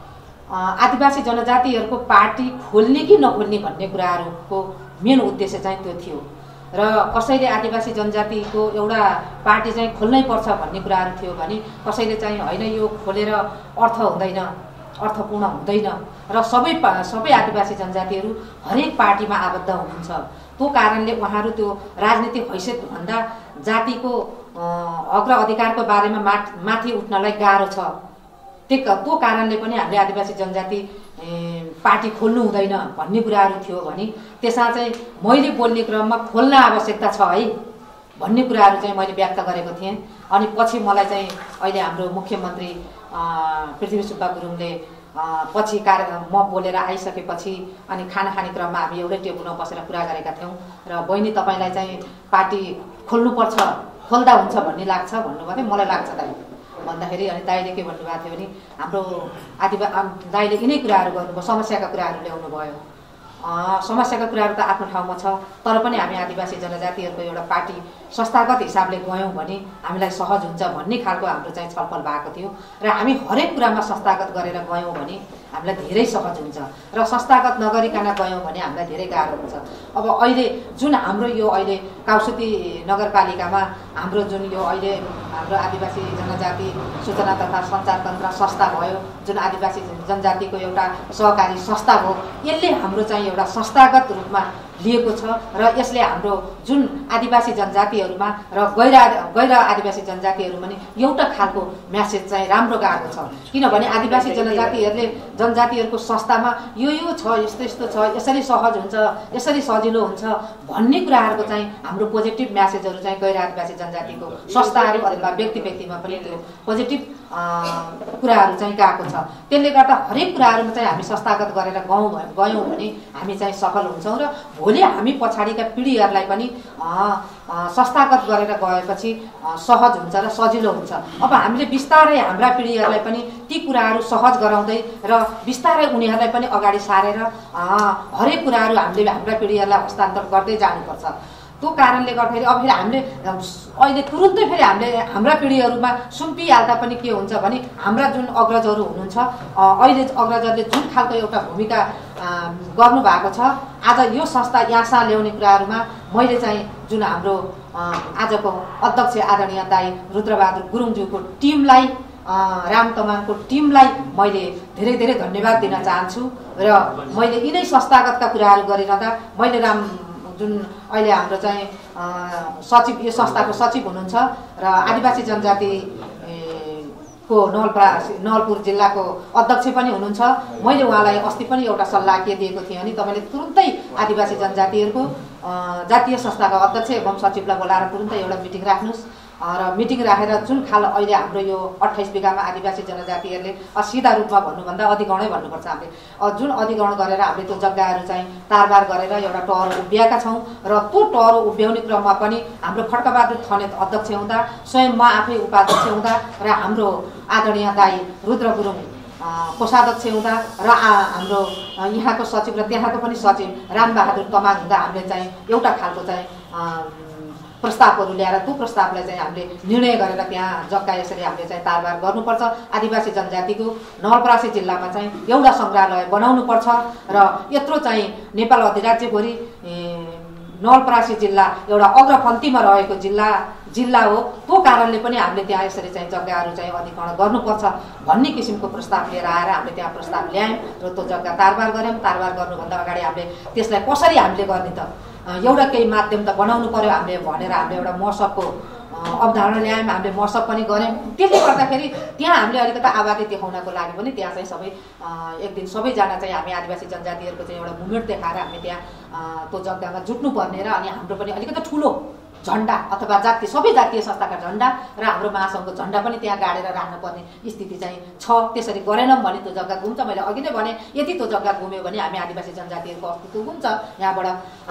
आदिवासी जनजातिहरूको पार्टी खोल्ने कि नखोल्ने भन्ने कुराहरूको मेन उद्देश्य चाहिँ त्यो थियो र कसैले आदिवासी जनजातिको एउटा पार्टी चाहिँ खोल्नै पर्छ भन्ने कुराहरू थियो भने कसैले चाहिँ होइन यो खोलेर अर्थ हुँदैन, अर्थपूर्ण हुँदैन र सबै आदिवासी जनजातिहरू हरेक पार्टीमा आबद्ध हुनुहुन्छ। त्यो कारणले उहाँहरू त्यो राजनीतिक हैसियतभन्दा जातिको हक र अधिकारको बारेमा माथि उठ्नलाई गाह्रो छ। त्यो कारणले पनि हामीले आदिवासी जनजाति पार्टी खोल्नु हुँदैन भन्ने कुराहरू थियो भने त्यसमा चाहिँ मैले बोल्ने क्रममा खोल्न आवश्यकता छ है भन्ने कुराहरू चाहिँ मैले व्यक्त गरेको थिएँ। अनि पछि मलाई चाहिँ अहिले हाम्रो मुख्यमन्त्री पृथ्वी सुब्बा गुरुङले पछि म बोलेर आइसकेपछि अनि खाना खाने क्रममा हामी एउटै टेबलमा बसेर कुरा गरेका थियौँ र बहिनी तपाईँलाई चाहिँ पार्टी खोल्नुपर्छ, खोल्दा हुन्छ भन्ने लाग्छ भन्नुभयो। मलाई लाग्छ दाइ भन्दाखेरि अनि दाइले के भन्नुभएको थियो भने हाम्रो दाइले यिनै कुराहरू गर्नुभयो, समस्याका कुराहरू ल्याउनु भयो। समस्याका कुराहरू त आफ्नो ठाउँमा छ तर पनि हामी आदिवासी जनजातिहरूको एउटा पार्टी संस्थागत हिसाबले गयौँ भने हामीलाई सहज हुन्छ भन्ने खालको हाम्रो चाहिँ छलफल भएको थियो र हामी हरेक कुरामा संस्थागत गरेर गयौँ भने हामीलाई धेरै सहज हुन्छ र संस्थागत नगरिकन गयौँ भने हामीलाई धेरै गाह्रो हुन्छ। अब अहिले जुन हाम्रो यो अहिले काउसुती नगरपालिकामा हाम्रो जुन यो अहिले हाम्रो आदिवासी जनजाति सूचना तथा सञ्चार तन्त्र संस्था भयो, जुन आदिवासी जनजातिको एउटा सहकारी संस्था हो, यसले हाम्रो चाहिँ एउटा संस्थागत रूपमा लिएको छ र यसले हाम्रो जुन आदिवासी जनजातिहरूमा र गैर आदिवासी जनजातिहरूमा नि एउटा खालको म्यासेज चाहिँ राम्रो गएको छ। किनभने आदिवासी जनजातिहरूको संस्थामा यो छ, यस्तो यस्तो छ, यसरी सहज हुन्छ, यसरी सजिलो हुन्छ भन्ने कुराहरूको चाहिँ हाम्रो पोजिटिभ म्यासेजहरू चाहिँ गैर आदिवासी जनजातिको संस्थाहरू अथवा व्यक्तिमा पनि त्यो पोजिटिभ कुराहरू चाहिँ गएको छ। त्यसले गर्दा हरेक कुराहरूमा चाहिँ हामी संस्थागत गरेर गयौँ भने हामी चाहिँ सफल हुन्छौँ र भोलि हामी पछाडिका पिँढीहरूलाई पनि संस्थागत गरेर गएपछि सहज हुन्छ र सजिलो हुन्छ। अब हामीले बिस्तारै हाम्रा पिँढीहरूलाई पनि ती कुराहरू सहज गराउँदै र बिस्तारै उनीहरूलाई पनि अगाडि सारेर हरेक कुराहरू हामीले हाम्रा पिँढीहरूलाई हस्तान्तरण गर्दै जानुपर्छ। त्यो कारणले गर्दाखेरि अब फेरि हामीले अहिले तुरुन्तै फेरि हामीले हाम्रा पिँढीहरूमा सुम्पिहाल्दा पनि के हुन्छ भने हाम्रा जुन अग्रजहरू हुनुहुन्छ अहिले अग्रजहरूले जुन खालको एउटा भूमिका गर्नुभएको छ आज यो संस्था यहाँसम्म ल्याउने कुराहरूमा मैले चाहिँ जुन हाम्रो आजको अध्यक्ष आदरणीय दाई रुद्रबहादुर गुरुङज्यूको टिमलाई राम तमाङको टिमलाई मैले धेरै धेरै धन्यवाद दिन चाहन्छु र मैले यिनै संस्थागतका कुराहरू गरिरहँदा मैले जुन अहिले हाम्रो चाहिँ सचिव यो संस्थाको सचिव हुनुहुन्छ र आदिवासी जनजाति को नवलपुर जिल्लाको अध्यक्ष पनि हुनुहुन्छ मैले उहाँलाई अस्ति पनि एउटा सल्लाह के दिएको थिएँ भने तपाईँले तुरुन्तै आदिवासी जनजातिहरूको जातीय संस्थाका अध्यक्ष एवं सचिवलाई बोलाएर तुरुन्तै एउटा मिटिङ राख्नुहोस् र मिटिङ राखेर जुन खाल अहिले हाम्रो यो 28 बिघामा आदिवासी जनजातिहरूले सिधा रूपमा भन्नुभन्दा अधिग्रहणै भन्नुपर्छ हामीले जुन अधिग्रहण गरेर हामीले त्यो जग्गाहरू चाहिँ तारबार गरेर एउटा टहरो उभ्याएका छौँ र त्यो टहरो उभ्याउने क्रममा पनि हाम्रो खड्कबहादुर थनेत अध्यक्ष हुँदा स्वयं म आफै उपाध्यक्ष हुँदा र हाम्रो आदरणीय दाई रुद्र गुरुङ कोषाध्यक्ष हुँदा र हाम्रो यहाँको सचिव र त्यहाँको पनि सचिव रामबहादुर तमाङ हुँदा हामीले चाहिँ एउटा खालको चाहिँ प्रस्तावहरू ल्याएर त्यो प्रस्तावलाई चाहिँ हामीले निर्णय गरेर त्यहाँ जग्गा यसरी हामीले चाहिँ तारबार गर्नुपर्छ आदिवासी जनजातिको नवलपरासी जिल्लामा चाहिँ एउटा सङ्ग्रहालय बनाउनुपर्छ र यत्रो चाहिँ नेपाल अधिराज्यभरि नवलपरासी जिल्ला एउटा अग्रपन्थीमा रहेको जिल्ला हो त्यो कारणले पनि हामीले त्यहाँ यसरी चाहिँ जग्गाहरू चाहिँ अधिग्रहण गर्नुपर्छ भन्ने किसिमको प्रस्ताव लिएर आएर हामीले त्यहाँ प्रस्ताव ल्यायौँ र त्यो जग्गा तारबार गऱ्यौँ तारबार गर्नुभन्दा अगाडि हामीले त्यसलाई कसरी हामीले गर्ने त एउटा केही माध्यम त बनाउनु पर्यो हामीले भनेर हामीले एउटा महोत्सवको अवधारणा ल्यायौँ हामीले महोत्सव पनि गऱ्यौँ त्यसले गर्दाखेरि त्यहाँ हामीले अलिकति आबादी देखाउनको लागि पनि त्यहाँ चाहिँ सबै एक दिन सबैजना चाहिँ हामी आदिवासी जनजातिहरूको चाहिँ एउटा मुभमेन्ट देखाएर हामी त्यहाँ त्यो जग्गामा जुट्नुपर्ने र अनि हाम्रो पनि अलिकति ठुलो झन्डा अथवा सबै जातीय संस्थाका झन्डा र हाम्रो महासङ्घको झन्डा पनि त्यहाँ गाडेर राख्नुपर्ने स्थिति चाहिँ छ त्यसरी गरेनौँ भने त्यो जग्गा घुम्छ मैले अघि नै भने यदि त्यो जग्गा घुम्यो भने हामी आदिवासी जनजातिहरूको अस्तित्व हुन्छ यहाँबाट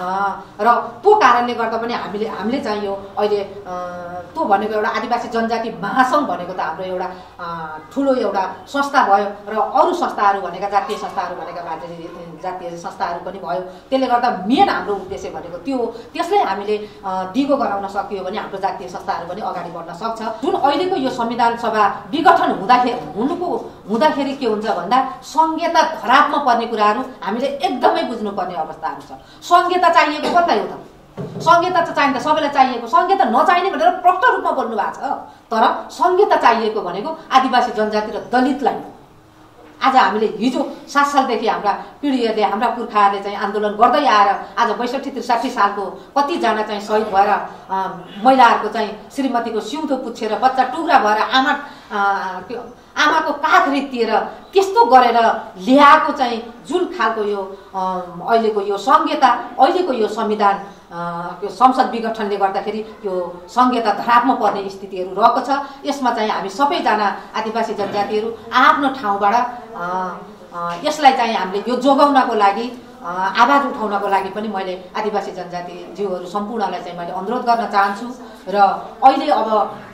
र त्यो कारणले गर्दा पनि हामीले चाहिँ यो अहिले त्यो भनेको एउटा आदिवासी जनजाति महासङ्घ भनेको त हाम्रो एउटा ठुलो एउटा संस्था भयो र अरू संस्थाहरू भनेका जातीय संस्थाहरू भनेका जातीय संस्थाहरू पनि भयो त्यसले गर्दा मेन हाम्रो उद्देश्य भनेको त्यो त्यसलाई हामीले दिगो गराउन सकियो भने हाम्रो जातीय संस्थाहरू पनि अगाडि बढ्न सक्छ जुन अहिलेको यो संविधान सभा विघटन हुँदाखेरि के हुन्छ भन्दा संहिता धरापमा पर्ने कुराहरू हामीले एकदमै बुझ्नुपर्ने अवस्थाहरू छ संहिता चाहिएको कसलाई हो त संहिता त चाहिन्छ सबैलाई चाहिएको संहिता नचाहिने भनेर प्रष्ट रूपमा बोल्नु भएको छ तर संहिता चाहिएको भनेको आदिवासी जनजाति र दलितलाई आज हामीले हिजो 7 सालदेखि हाम्रा पिँढीहरूले हाम्रा पुर्खाहरूले चाहिँ आन्दोलन गर्दै आएर आज 62-63 सालको कतिजना चाहिँ शहीद भएर महिलाहरूको चाहिँ श्रीमतीको सिउँदो पुच्छेर बच्चा टुक्रा भएर आमाको काख रित्तिएर त्यस्तो गरेर ल्याएको चाहिँ जुन खालको यो अहिलेको यो संहिता अहिलेको यो संविधान संसद विघटनले गर्दाखेरि यो संहिता धरापमा पर्ने स्थितिहरू रहेको छ यसमा चाहिँ हामी सबैजना आदिवासी जनजातिहरू आफ्नो ठाउँबाट यसलाई चाहिँ हामीले यो जोगाउनको लागि आवाज उठाउनको लागि पनि मैले आदिवासी जनजाति जीवहरू सम्पूर्णलाई चाहिँ मैले अनुरोध गर्न चाहन्छु र अहिले अब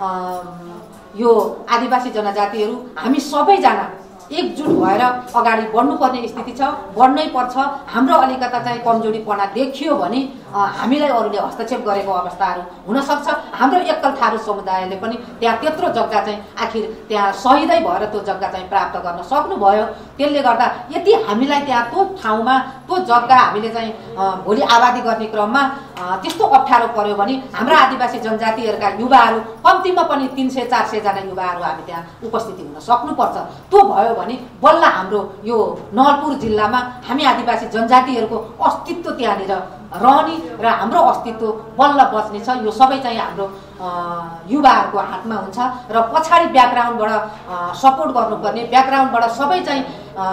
यो आदिवासी जनजातिहरू हामी सबैजना एकजुट भएर अगाडि बढ्नुपर्ने स्थिति छ बढ्नै पर्छ हाम्रो अलिकता चाहिँ कमजोरीपना देखियो भने हामीलाई अरूले हस्तक्षेप गरेको अवस्थाहरू हुनसक्छ हाम्रो एकल थारू समुदायले पनि त्यहाँ त्यत्रो जग्गा चाहिँ आखिर त्यहाँ सहिदै भएर त्यो जग्गा चाहिँ प्राप्त गर्न सक्नुभयो त्यसले गर्दा यदि हामीलाई त्यहाँ त्यो ठाउँमा त्यो जग्गा हामीले चाहिँ भोलि आबादी गर्ने क्रममा त्यस्तो अप्ठ्यारो पर्यो भने हाम्रा आदिवासी जनजातिहरूका युवाहरू कम्तीमा पनि 300-400 जना युवाहरू हामी त्यहाँ उपस्थिति हुन सक्नुपर्छ त्यो भयो भने बल्ल हाम्रो यो नवलपुर जिल्लामा हामी आदिवासी जनजातिहरूको अस्तित्व त्यहाँनिर रहने र हाम्रो अस्तित्व बल्ल बच्ने छ यो सबै चाहिँ हाम्रो युवाहरूको हातमा हुन्छ र पछाडि ब्याकग्राउन्डबाट सपोर्ट गर्नुपर्ने ब्याकग्राउन्डबाट सबै चाहिँ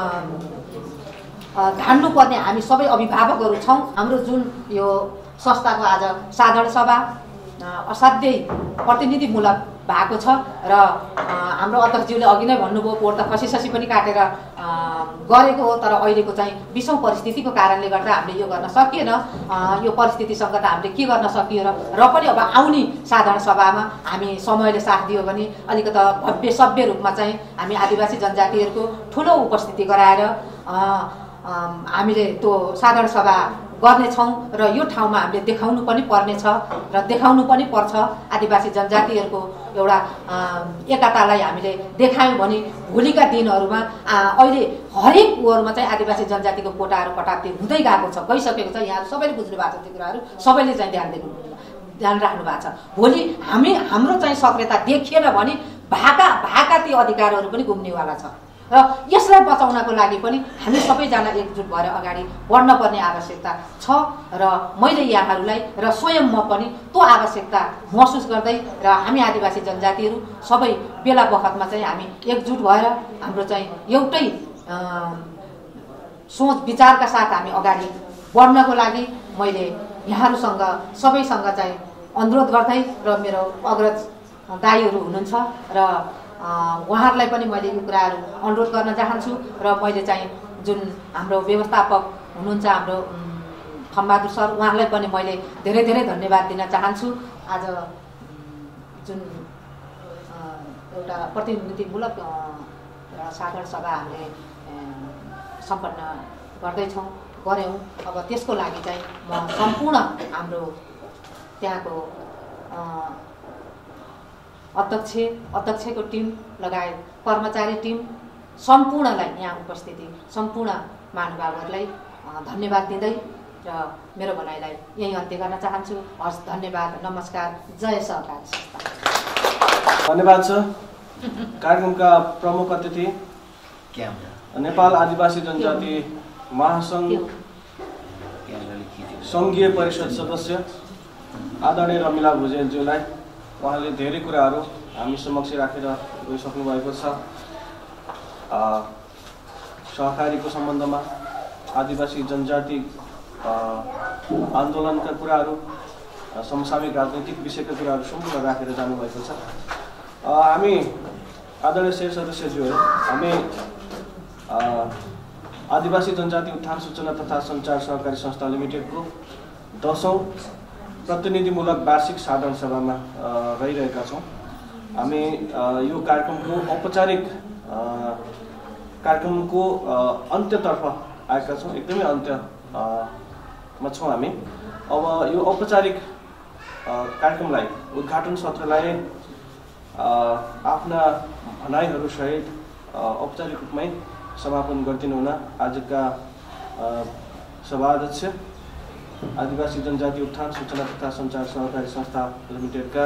धान्नुपर्ने हामी सबै अभिभावकहरू छौँ हाम्रो जुन यो संस्थाको आज साधारण सभा असाध्यै प्रतिनिधिमूलक भएको छ र हाम्रो अध्यक्षज्यूले अघि नै भन्नुभयो पोहोर त खसी पनि काटेर गरेको हो तर अहिलेको चाहिँ विषम परिस्थितिको कारणले गर्दा हामीले यो गर्न सकिएन यो परिस्थितिसँग त हामीले के गर्न सकियो र पनि अब आउने साधारण सभामा हामी समयले साथ दियो भने अलिकति भव्य सभ्य रूपमा चाहिँ हामी आदिवासी जनजातिहरूको ठुलो उपस्थिति गराएर हामीले त्यो साधारण सभा गर्नेछौँ र यो ठाउँमा हामीले देखाउनु पनि पर्नेछ र देखाउनु पनि पर्छ। आदिवासी जनजातिहरूको एउटा एकतालाई हामीले देखायौँ भने भोलिका दिनहरूमा अहिले हरेक कुरोहरूमा चाहिँ आदिवासी जनजातिको कोटाहरू कटाप्ती हुँदै गएको छ, गइसकेको छ। यहाँहरू सबैले बुझ्नु भएको छ त्यो कुराहरू, सबैले चाहिँ ध्यान राख्नु भएको छ। भोलि हाम्रो चाहिँ सक्रियता देखिएन भने भाका ती अधिकारहरू पनि गुम्नेवाला छ र यसलाई बचाउनको लागि पनि हामी सबैजना एकजुट भएर अगाडि बढ्न पर्ने आवश्यकता छ र मैले यहाँहरूलाई र स्वयं म पनि त्यो आवश्यकता महसुस गर्दै र हामी आदिवासी जनजातिहरू सबै बेला बखतमा चाहिँ हामी एकजुट भएर हाम्रो चाहिँ एउटै सोच विचारका साथ हामी अगाडि बढ्नको लागि मैले यहाँहरूसँग सबैसँग चाहिँ अनुरोध गर्दै र मेरो अग्रज दाइहरू हुनुहुन्छ र उहाँहरूलाई पनि मैले यो कुराहरू अनुरोध गर्न चाहन्छु र मैले चाहिँ जुन हाम्रो व्यवस्थापक हुनुहुन्छ हाम्रो खम्बहादुर सर, उहाँलाई पनि मैले धेरै धेरै धन्यवाद दिन चाहन्छु। आज जुन एउटा प्रतिनिधिमूलक साधारण सभा हामीले सम्पन्न गऱ्यौँ। अब त्यसको लागि चाहिँ म सम्पूर्ण हाम्रो त्यहाँको अध्यक्षको टिम लगायत कर्मचारी टिम सम्पूर्णलाई यहाँ उपस्थिति सम्पूर्ण महानुभावहरूलाई धन्यवाद दिँदै र मेरो भनाइलाई यही अन्त्य गर्न चाहन्छु। हस्, धन्यवाद, नमस्कार, जय सहकारी संस्था। धन्यवाद छ। कार्यक्रमका प्रमुख अतिथि नेपाल आदिवासी जनजाति महासङ्घ सङ्घीय परिषद सदस्य आदरणीय रमिला भुजेलज्यूलाई उहाँले धेरै कुराहरू हामी समक्ष राखेर गइसक्नु भएको छ। सहकारीको सम्बन्धमा आदिवासी जनजाति आन्दोलनका कुराहरू, समसामयिक राजनैतिक विषयका कुराहरू सम्पूर्ण राखेर जानुभएको छ। हामी आदरणीय शेर सदस्यज्यूहरू, हामी आदिवासी जनजाति उत्थान सूचना तथा सञ्चार सहकारी संस्था लिमिटेडको 10औं प्रतिनिधिमूलक वार्षिक साधारण सभामा रहिरहेका छौँ। हामी यो कार्यक्रमको अन्त्यतर्फ आएका छौँ, एकदमै अन्त्यमा छौँ हामी। अब यो औपचारिक कार्यक्रमलाई, उद्घाटन सत्रलाई आफ्ना भनाइहरूसहित औपचारिक रूपमै समापन गरिदिनु हुन आजका सभाध्यक्ष आदिवासी जनजाति उत्थान सूचना तथा सञ्चार सहकारी संस्था लिमिटेडका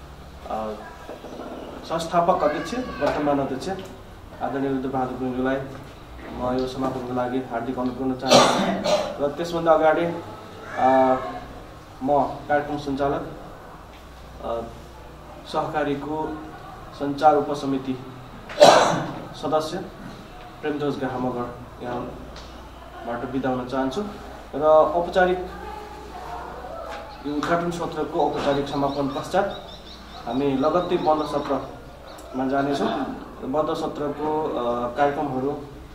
संस्थापक अध्यक्ष, वर्तमान अध्यक्ष आदरणीय रुद्रबहादुर गुरुङज्यूलाई म यो समापनको लागि हार्दिक अनुरोध गर्न चाहन्छु। र त्यसभन्दा अगाडि म कार्यक्रम सञ्चालक सहकारीको सञ्चार उपसमिति सदस्य प्रेमध्वज गाहामगर यहाँबाट बिदा हुन चाहन्छु र औपचारिक यो उद्घाटन सत्रको औपचारिक समापन पश्चात हामी लगत्तै बन्द सत्रमा जानेछौँ। बन्द सत्रको कार्यक्रमहरू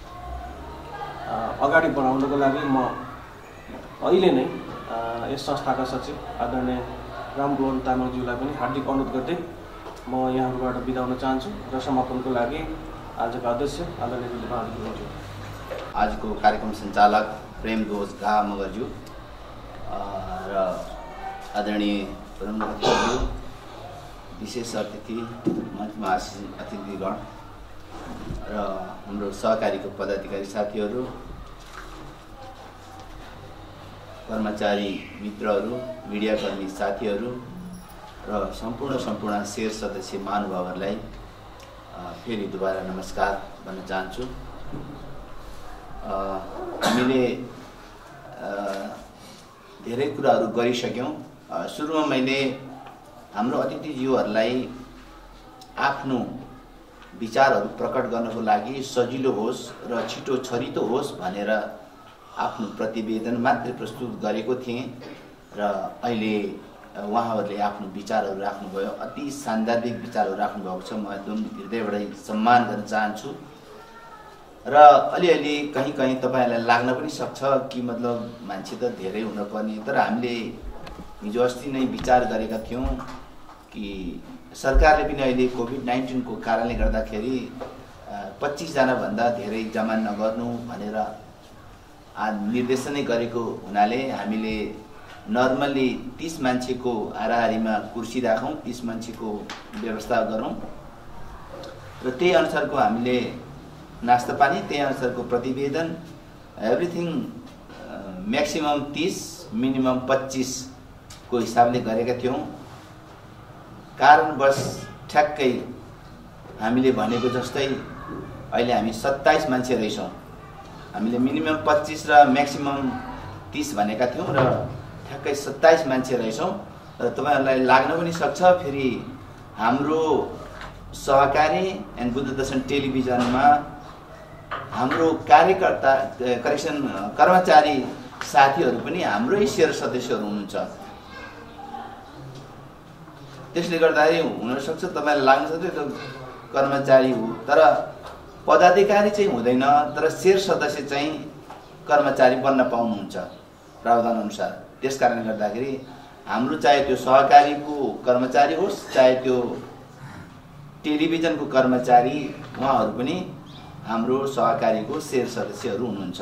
अगाडि बढाउनको लागि म अहिले नै यस संस्थाका सचिव आदरणीय रामबोहन तामाङज्यूलाई पनि हार्दिक अनुरोध गर्दै म यहाँबाट बिदा हुन चाहन्छु र समापनको लागि आजका अध्यक्ष आदरणीय रुद्रबहादुर गुरुङज्यू, आजको कार्यक्रम सञ्चालक प्रेमध्वज गाहामगरज्यू र आदरणीय प्रमुख अतिथिज्यू, विशेष अतिथि, मञ्चमा आसीन अतिथिगण र हाम्रो सहकारीको पदाधिकारी साथीहरू, कर्मचारी मित्रहरू, मिडियाकर्मी साथीहरू र सम्पूर्ण शेर सदस्य महानुभावहरूलाई फेरि दोबारा नमस्कार भन्न चाहन्छु। हामीले धेरै कुराहरू गरिसक्यौँ। सुरुमा मैले हाम्रो अतिथिज्यूहरूलाई आफ्नो विचारहरू प्रकट गर्नको लागि सजिलो होस् र छिटो छरितो होस् भनेर आफ्नो प्रतिवेदन मात्रै प्रस्तुत गरेको थिएँ र अहिले उहाँहरूले आफ्नो विचारहरू राख्नुभयो। अति सान्दर्भिक विचारहरू राख्नुभएको छ, म एकदम हृदयबाटै सम्मान गर्न चाहन्छु। र अलिअलि कहीँ तपाईँहरूलाई लाग्न पनि सक्छ कि मतलब मान्छे त धेरै हुनुपर्ने, तर हामीले हिजो अस्ति नै विचार गरेका थियौँ कि सरकारले पनि अहिले कोभिड-19 को कारणले गर्दाखेरि 25 जनाभन्दा धेरै जमा नगर्नु भनेर निर्देशनै गरेको हुनाले हामीले नर्मल्ली 30 मान्छेको हाराहारीमा कुर्सी राखौँ, 30 मान्छेको व्यवस्था गरौँ र त्यही अनुसारको हामीले नास्ता पानी, त्यही अनुसारको प्रतिवेदन एभ्रिथिङ म्याक्सिमम 30 मिनिमम 25 को हिसाबले गरेका थियौँ। कारणवश ठ्याक्कै हामीले भनेको जस्तै अहिले हामी 27 मान्छे रहेछौँ। हामीले मिनिमम 25 र म्याक्सिमम 30 भनेका थियौँ र ठ्याक्कै 27 मान्छे रहेछौँ र तपाईँहरूलाई लाग्न पनि सक्छ फेरि हाम्रो सहकारी एन्ड बुद्ध दर्शन टेलिभिजनमा हाम्रो कार्यकर्ता कर्मचारी साथीहरू पनि हाम्रै सेयर सदस्यहरू हुनुहुन्छ। त्यसले गर्दाखेरि हुनसक्छ तपाईँलाई लाग्न सक्छ त्यो कर्मचारी हो तर पदाधिकारी चाहिँ हुँदैन, तर सेयर सदस्य चाहिँ कर्मचारी बन्न पाउनुहुन्छ प्रावधान अनुसार। त्यस कारणले गर्दाखेरि हाम्रो चाहे त्यो सहकारीको कर्मचारी होस् चाहे त्यो टेलिभिजनको कर्मचारी उहाँहरू पनि हाम्रो सहकारीको सेयर सदस्यहरू हुनुहुन्छ।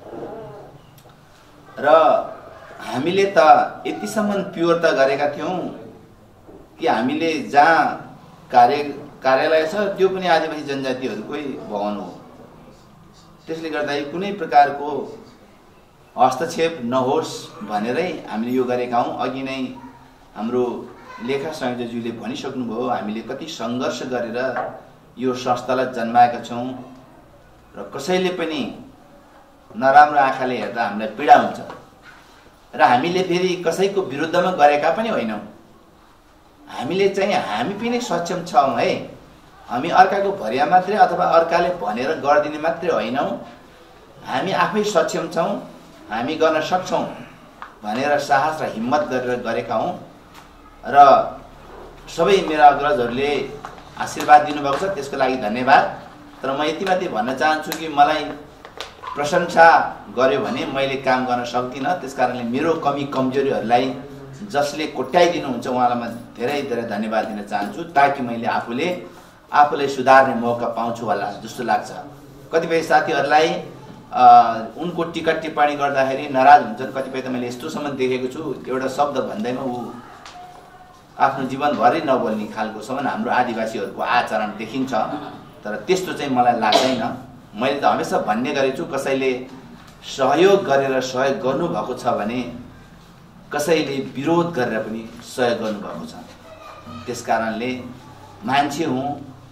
र हामीले त यतिसम्म प्योरता गरेका थियौँ कि हामीले जहाँ कार्यालय छ त्यो पनि आदिवासी जनजातिहरूकै भवन हो। त्यसले गर्दा कुनै प्रकारको हस्तक्षेप नहोस् भनेरै हामीले यो गरेका हौँ। अघि नै हाम्रो लेखा संयोजकज्यूले भनिसक्नुभयो हामीले कति सङ्घर्ष गरेर यो संस्थालाई जन्माएका छौँ र कसैले पनि नराम्रो आँखाले हेर्दा हामीलाई पीडा हुन्छ र हामीले फेरि कसैको विरुद्धमा गरेका पनि होइनौँ। हामीले चाहिँ हामी पनि सक्षम छौँ है, हामी अर्काको भरिया मात्रै अथवा अर्काले भनेर गरिदिने मात्रै होइनौँ, हामी आफै सक्षम छौँ, हामी गर्न सक्छौँ भनेर साहस र हिम्मत गरेर गरेका हौँ र सबै मेरा अग्रजहरूले आशीर्वाद दिनुभएको छ, त्यसको लागि धन्यवाद। तर म यति मात्रै भन्न चाहन्छु कि मलाई प्रशंसा गर्यो भने मैले काम गर्न सक्दिनँ। त्यसकारणले मेरो कमी कमजोरीहरूलाई जसले कोट्याइदिनुहुन्छ उहाँलाई म धेरै धेरै धन्यवाद दिन चाहन्छु, ताकि मैले आफूलाई सुधार्ने मौका पाउँछु होला जस्तो लाग्छ। कतिपय साथीहरूलाई उनको टिका टिप्पणी गर्दाखेरि नाराज हुन्छन्। कतिपय त मैले यस्तोसम्म देखेको छु एउटा शब्द भन्दैमा ऊ आफ्नो जीवनभरि नबोल्ने खालकोसम्म हाम्रो आदिवासीहरूको आचरण देखिन्छ। तर त्यस्तो चाहिँ मलाई लाग्दैन। मैले त हमेसा भन्ने गरेको छु कसैले सहयोग गरेर सहयोग गर्नुभएको छ भने कसैले विरोध गरेर पनि सहयोग गर्नुभएको छ। त्यस कारणले मान्छे हुँ,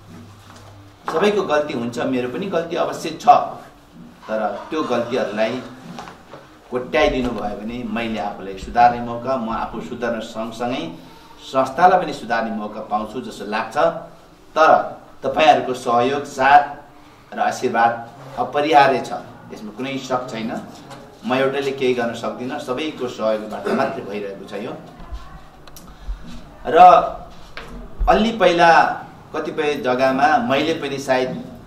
सबैको गल्ती हुन्छ, मेरो पनि गल्ती अवश्य छ। तर त्यो गल्तीहरूलाई कोट्याइदिनु भयो भने मैले आफूलाई सुधार्ने मौका, म आफू सुधार्न सँगसँगै संस्थालाई पनि सुधार्ने मौका पाउँछु जस्तो लाग्छ। तर तपाईँहरूको सहयोग, साथ र आशीर्वाद अपरिहार्य छ, यसमा कुनै शक छैन। म एउटैले केही गर्न सक्दिनँ, सबैको सहयोगबाट मात्रै भइरहेको छ यो। र अलि पहिला कतिपय जग्गामा मैले पनि सायद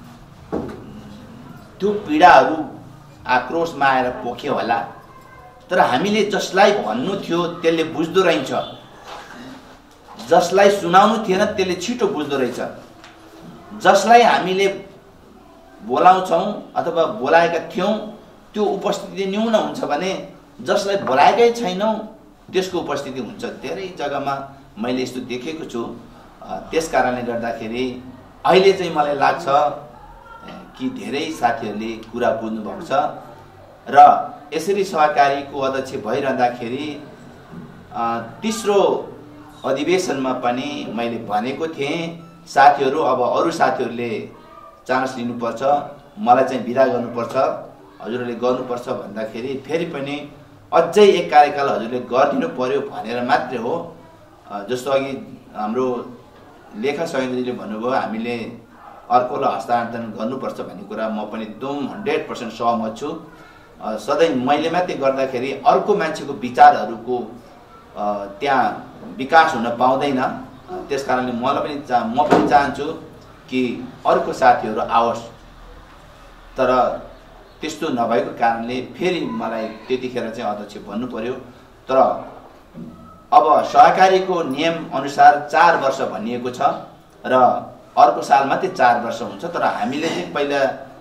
त्यो पीडाहरू आक्रोशमा आएर पोख्यो होला। तर हामीले जसलाई भन्नु थियो त्यसले बुझ्दो रहेछ, जसलाई सुनाउनु थिएन त्यसले छिटो बुझ्दो रहेछ। जसलाई हामीले बोलाउँछौँ अथवा बोलाएका थियौँ त्यो उपस्थिति न्यून हुन्छ भने जसलाई बोलाएकै छैनौँ त्यसको उपस्थिति हुन्छ। धेरै जग्गामा मैले यस्तो देखेको छु। त्यस कारणले गर्दाखेरि अहिले चाहिँ मलाई लाग्छ कि धेरै साथीहरूले कुरा बुझ्नुभएको छ र यसरी सहकारीको अध्यक्ष भइरहँदाखेरि तेस्रो अधिवेशनमा पनि मैले भनेको थिएँ साथीहरू, अब अरू साथीहरूले चान्स लिनुपर्छ, मलाई चाहिँ विदा गर्नुपर्छ, हजुरहरूले गर्नुपर्छ भन्दाखेरि फेरि पनि अझै एक कार्यकाल हजुरले गरिदिनु पर्यो भनेर मात्रै हो। जस्तो अघि हाम्रो लेखा संयोजकले भन्नुभयो हामीले अर्कोलाई हस्तान्तरण गर्नुपर्छ भन्ने कुरा म पनि एकदम 100% सहमत छु। सधैँ मैले मात्रै गर्दाखेरि अर्को मान्छेको विचारहरूको त्यहाँ विकास हुन पाउँदैन। त्यस कारणले म पनि चाहन्छु कि अर्को साथीहरू आओस्। तर त्यस्तो नभएको कारणले फेरि मलाई त्यतिखेर चाहिँ अध्यक्ष भन्नु पर्यो। तर अब सहकारीको नियम अनुसार 4 वर्ष भनिएको छ र अर्को साल मात्रै 4 वर्ष हुन्छ। तर हामीले चाहिँ पहिला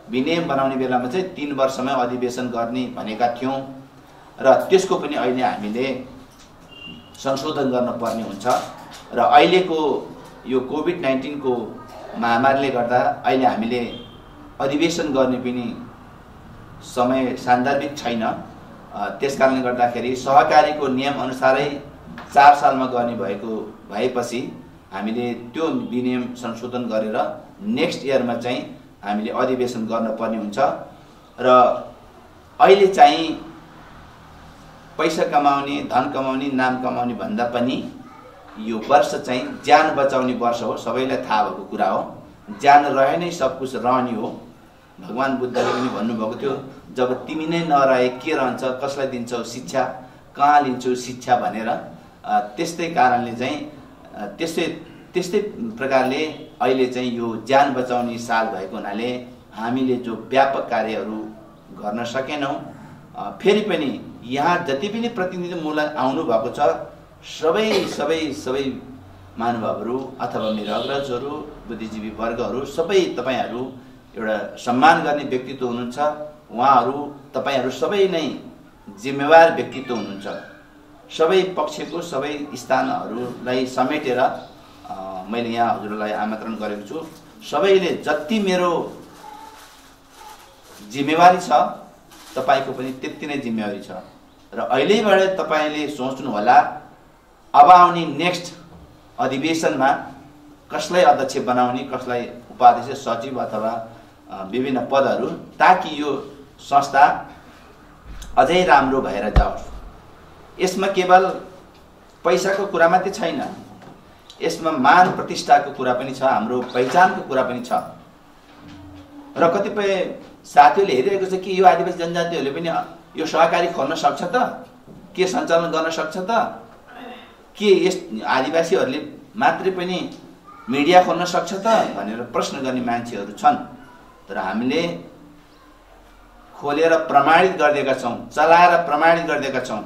विनियम बनाउने बेलामा चाहिँ 3 वर्षमै अधिवेशन गर्ने भनेका थियौँ र त्यसको पनि अहिले हामीले संशोधन गर्न पर्ने हुन्छ र अहिलेको यो कोभिड-19 को महामारीले गर्दा अहिले हामीले अधिवेशन गर्ने पनि समय सान्दर्भिक छैन। त्यसकारणले गर्दाखेरि सहकारीको नियम अनुसारै 4 सालमा गर्ने भएपछि हामीले त्यो विनियम संशोधन गरेर नेक्स्ट इयरमा चाहिँ हामीले अधिवेशन गर्न पर्ने हुन्छ र अहिले चाहिँ पैसा कमाउने, धन कमाउने, नाम कमाउने भन्दा पनि यो वर्ष चाहिँ ज्यान बचाउने वर्ष हो। सबैलाई थाहा भएको कुरा हो। ज्यान रहे नै सब कुछ रहने हो। भगवान बुद्धले पनि भन्नुभएको थियो, जब तिमी नै नरहे के रहन्छ, कसलाई दिन्छौ शिक्षा, कहाँ लिन्छौ शिक्षा भनेर। त्यस्तै कारणले चाहिँ त्यस्तै प्रकारले अहिले चाहिँ यो ज्यान बचाउने साल भएको हुनाले हामीले जो व्यापक कार्यहरू गर्न सकेनौँ। फेरि पनि यहाँ जति पनि प्रतिनिधिमूलक आउनु भएको छ सबै महानुभावहरू अथवा मेरा अग्रजहरू, बुद्धिजीवी वर्गहरू, सबै तपाईहरू एउटा सम्मान गर्ने व्यक्तित्व हुनुहुन्छ। उहाँहरू तपाईहरू सबै नै जिम्मेवार व्यक्तित्व हुनुहुन्छ। सबै पक्षको सबै स्थानहरूलाई समेटेर मैले यहाँ हजुरलाई आमन्त्रण गरेको छु। सबैले जति मेरो जिम्मेवारी छ तपाईको पनि त्यति नै जिम्मेवारी छ र अहिलेबाट तपाईले सोच्नु होला अब आउने नेक्स्ट अधिवेशनमा कसलाई अध्यक्ष बनाउने, कसलाई उपाध्यक्ष, सचिव अथवा विभिन्न पदहरू, ताकि यो संस्था अझै राम्रो भएर जाओस्। यसमा केवल पैसाको कुरा मात्रै छैन, यसमा मान प्रतिष्ठाको कुरा पनि छ, हाम्रो पहिचानको कुरा पनि छ। र कतिपय साथीहरूले हेरिरहेको छ कि यो आदिवासी जनजातिहरूले पनि यो सहकारी खोल्न सक्छ त, के सञ्चालन गर्न सक्छ त, के यस आदिवासीहरूले मात्रै पनि मिडिया खोल्न सक्छ त भनेर प्रश्न गर्ने मान्छेहरू छन्। तर हामीले खोलेर प्रमाणित गरिदिएका छौँ, चलाएर प्रमाणित गरिदिएका छौँ।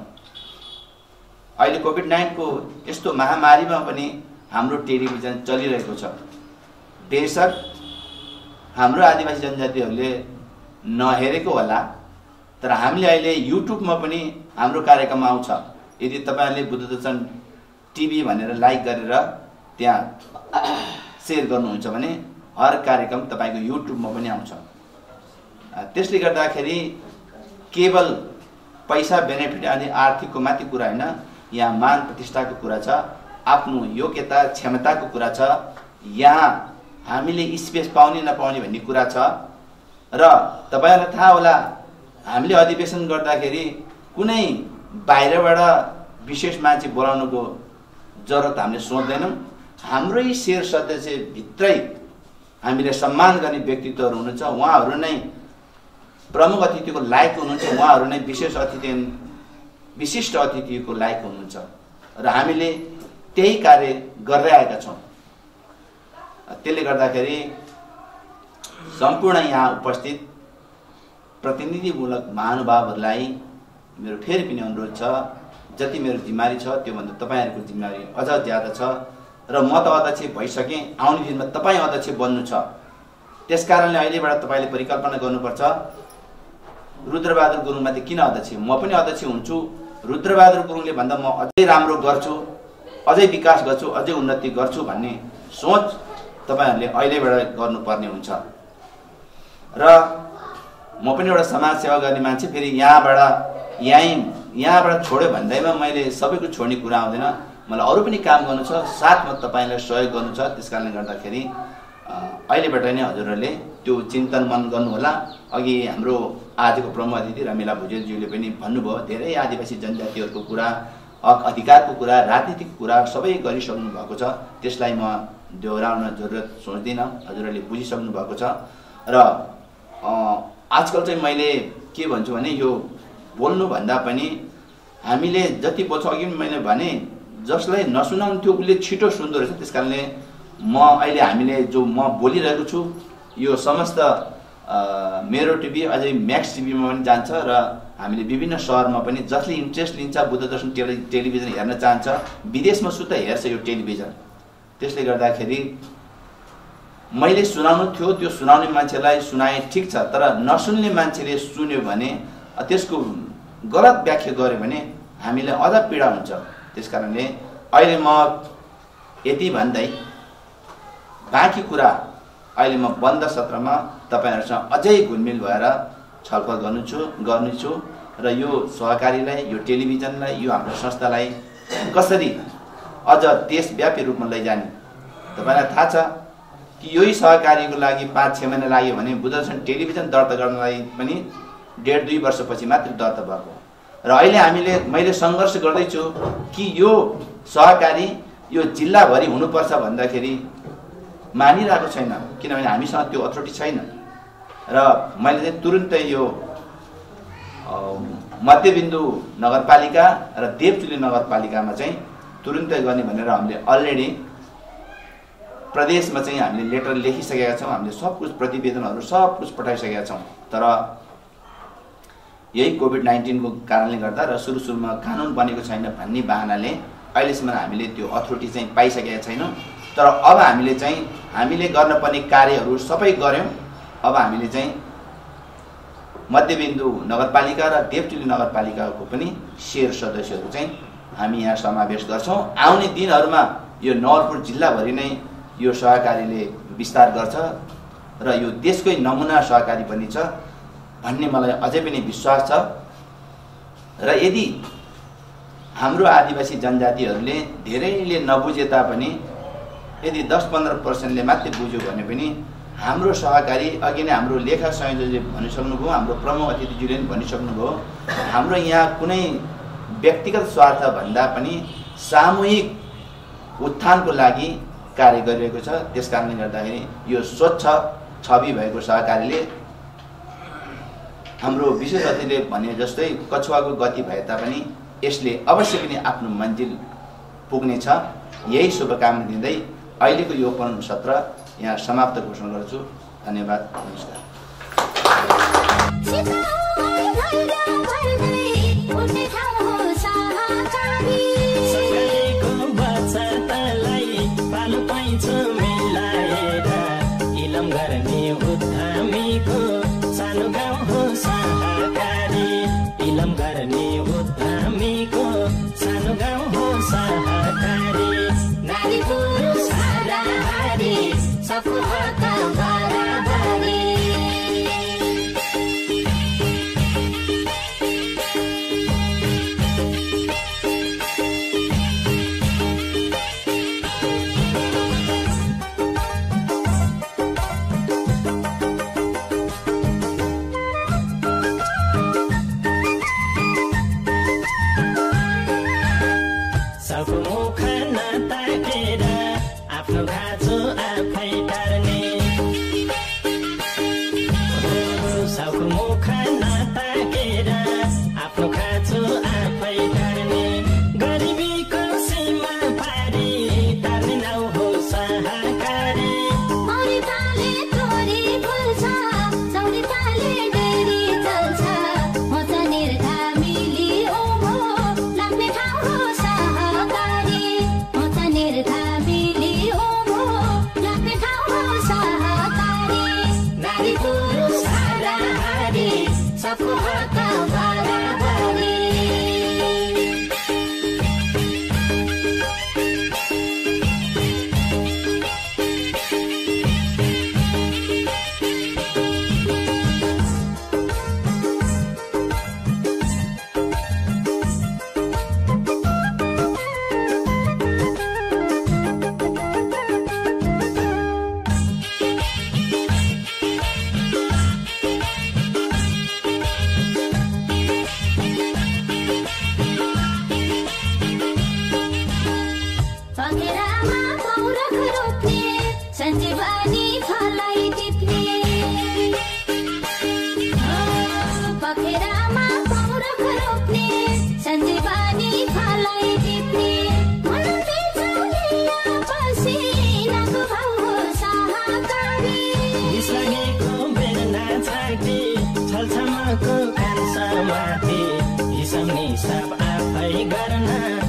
अहिले कोभिड-19 को यस्तो महामारीमा पनि हाम्रो टेलिभिजन चलिरहेको छ। बेशक हाम्रो आदिवासी जनजातिहरूले नहेरेको होला, तर हामीले अहिले युट्युबमा पनि हाम्रो कार्यक्रम आउँछ। यदि तपाईहरुले बुद्धदर्शन टिभी भनेर लाइक गरेर त्यहाँ शेयर गर्नुहुन्छ भने हर कार्यक्रम तपाईको युट्युबमा पनि आउँछ। त्यसले गर्दाखेरि केवल पैसा बेनिफिट अनि आर्थिकको माथि कुरा हैन, यहाँ मान प्रतिष्ठाको कुरा छ, आफ्नो योग्यता क्षमताको कुरा छ, यहाँ हामीले स्पेस पाउने नपाउने भन्ने कुरा छ। र तपाईहरुलाई थाहा होला हामीले अधिवेशन गर्दाखेरि कुनै बाहिरबाट विशेष मान्छे बोलाउनुको जरुरत हामीले सोच्दैनौं। हाम्रै शेर सदस्य भित्रै हामीले सम्मान गर्ने व्यक्तित्वहरू हुनुहुन्छ, उहाँहरू नै प्रमुख अतिथिको लायक हुनुहुन्छ, उहाँहरू नै विशिष्ट अतिथिको लायक हुनुहुन्छ र हामीले त्यही कार्य गर्दै आएका छौं। त्यसले गर्दाखेरि सम्पूर्ण यहाँ उपस्थित प्रतिनिधिमूलक महानुभावहरूलाई मेरो फेरि पनि अनुरोध छ, जति मेरो जिम्मेवारी छ त्योभन्दा तपाईहरुको जिम्मेवारी अझ ज्यादा छ र म त अध्यक्ष भइसकेँ, आउने दिनमा तपाई अध्यक्ष बन्नु छ। त्यसकारणले अहिलेबाट तपाईले परिकल्पना गर्नुपर्छ रुद्रबहादुर गुरुङमाथि किन अध्यक्ष, म पनि अध्यक्ष हुन्छु। रुद्रबहादुर गुरुङले भन्दा म अझै राम्रो गर्छु, अझै विकास गर्छु, अझै उन्नति गर्छु भन्ने सोच तपाईहरुले अहिलेबाट गर्नुपर्ने हुन्छ। र म पनि एउटा समाज सेवा गर्ने मान्छे, फेरि यहाँबाट छोड्यो भन्दैमा मैले सबैको छोड्ने कुरा आउँदैन। मलाई अरू पनि काम गर्नु छ, साथमा तपाईलाई सहयोग गर्नु छ। त्यसकारणले गर्दाखेरि अहिलेबाट नै हजुरहरूले त्यो चिन्तन मन गर्नु होला। अघि हाम्रो आजको प्रमुख अतिथि रमिला भुजेलज्यूले पनि भन्नुभयो, धेरै आदिवासी जनजातिहरूको कुरा, हक अधिकारको कुरा, राजनीतिक कुरा सबै गरिसक्नु भएको छ। त्यसलाई म दोहोऱ्याउन जरुरत सोच्दिनँ, हजुरहरूले बुझिसक्नु भएको छ। र आजकल चाहिँ मैले के भन्छु भने यो बोल्नु भन्दा पनि हामीले जति बोल्छौँ, अघि मैले भने जसलाई नसुनाउनु थियो उसले छिटो सुन्दो रहेछ। त्यसकारणले अहिले हामीले जो म बोलिरहेको छु यो समस्त मेरो टिभी अझै म्याक्स टिभीमा पनि जान्छ र हामीले विभिन्न शहरमा पनि जसले इन्ट्रेस्ट लिन्छ बुद्धदर्शन टेलिभिजन हेर्न चाहन्छ, विदेशमा सुत्ता हेर्छ यो टेलिभिजन। त्यसले गर्दाखेरि मैले सुनाउनु थियो, त्यो सुनाउने मान्छेलाई सुनाए ठिक छ, तर नसुन्ने मान्छेले सुन्यो भने त्यसको गलत व्याख्या गर्यो भने हामीलाई अझ पीडा हुन्छ। त्यसकारणले अहिले म यति भन्दै बाँकी कुरा अहिले म बन्द सत्रमा तपाईहरुसँग अझै घुलमिल भएर छलफल गर्नेछु र यो सहकारीलाई, यो टेलिभिजनलाई, यो हाम्रो संस्थालाई कसरी अझ देशव्यापी रूपमा लैजाने। तपाईलाई थाहा छ कि यही सहकारीको लागि 5-6 महिना लाग्यो भने बुद्धदर्शन टेलिभिजन दर्ता गर्नलाई पनि 1.5-2 वर्षपछि मात्र दर्ता भएको। र अहिले मैले सङ्घर्ष गर्दैछु कि यो सहकारी यो जिल्लाभरि हुनुपर्छ भन्दाखेरि मानिरहेको छैन, किनभने हामीसँग त्यो अथोरिटी छैन। र मैले चाहिँ तुरुन्तै यो मध्यबिन्दु नगरपालिका र देवचुली नगरपालिकामा चाहिँ तुरुन्तै गर्ने भनेर हामीले अलरेडी प्रदेशमा चाहिँ हामीले लेटर लेखिसकेका छौँ। हामीले सब कुछ प्रतिवेदनहरू सब कुछ पठाइसकेका छौँ। तर यही कोभिड-19 को कारणले गर्दा र सुरुमा कानुन बनेको छैन भन्ने बहानाले अहिलेसम्म हामीले त्यो अथोरिटी चाहिँ पाइसकेका छैनौँ। तर अब हामीले गर्नुपर्ने कार्यहरू सबै गर्यौँ। अब हामीले चाहिँ मध्यबिन्दु नगरपालिका र देवचुली नगरपालिकाको पनि शेर सदस्यहरू चाहिँ हामी यहाँ समावेश गर्छौँ। आउने दिनहरूमा यो नवलपुर जिल्लाभरि नै यो सहकारीले विस्तार गर्छ र यो देशकै नमुना सहकारी बनिन्छ भन्ने मलाई अझै पनि विश्वास छ। र यदि हाम्रो आदिवासी जनजातिहरूले धेरैले नबुझे तापनि यदि 10-15% मात्रै बुझ्यो भने पनि हाम्रो सहकारी अघि नै हाम्रो लेखा संयोजकले भनिसक्नुभयो, हाम्रो प्रमुख अतिथिज्यूले पनि भनिसक्नुभयो, हाम्रो यहाँ कुनै व्यक्तिगत स्वार्थ भन्दा पनि सामूहिक उत्थानको लागि कार्य गरिरहेको छ। त्यसकारणले गर्दाखेरि यो स्वच्छ छवि भएको सहकारीले हाम्रो विशेष अतिथिले भने जस्तै कछुवाको गति भए तापनि यसले अवश्य पनि आफ्नो मन्जिल पुग्नेछ। यही शुभकामना दिँदै अहिलेको यो पन सत्र यहाँ समाप्त घोषणा गर्छु। धन्यवाद, नमस्कार।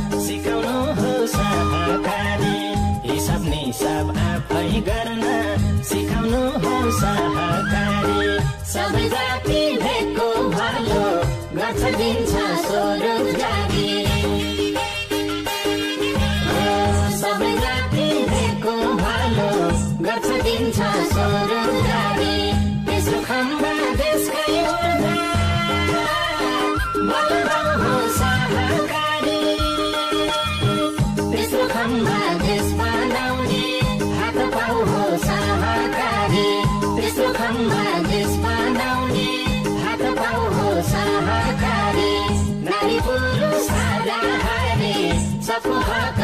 हिसाब आफै गर्न सिकाउनु हो सहकारी सबै जाति भेकको भलो गर्छ दिन्छ स्वरोजगारी सबै जाति भेकको भलो गर्छ दिन्छ स्वरोजगारी तेस्रो खण्ड देशका योजना बलवान हो सहकारी तेस्रो खण्ड देश बनाउने हात पाउ हो सहकारी तेस्रो खण्ड देश बनाउने हात पाउ हो सहकारी नारी पुरुष हारा हारे सबको हक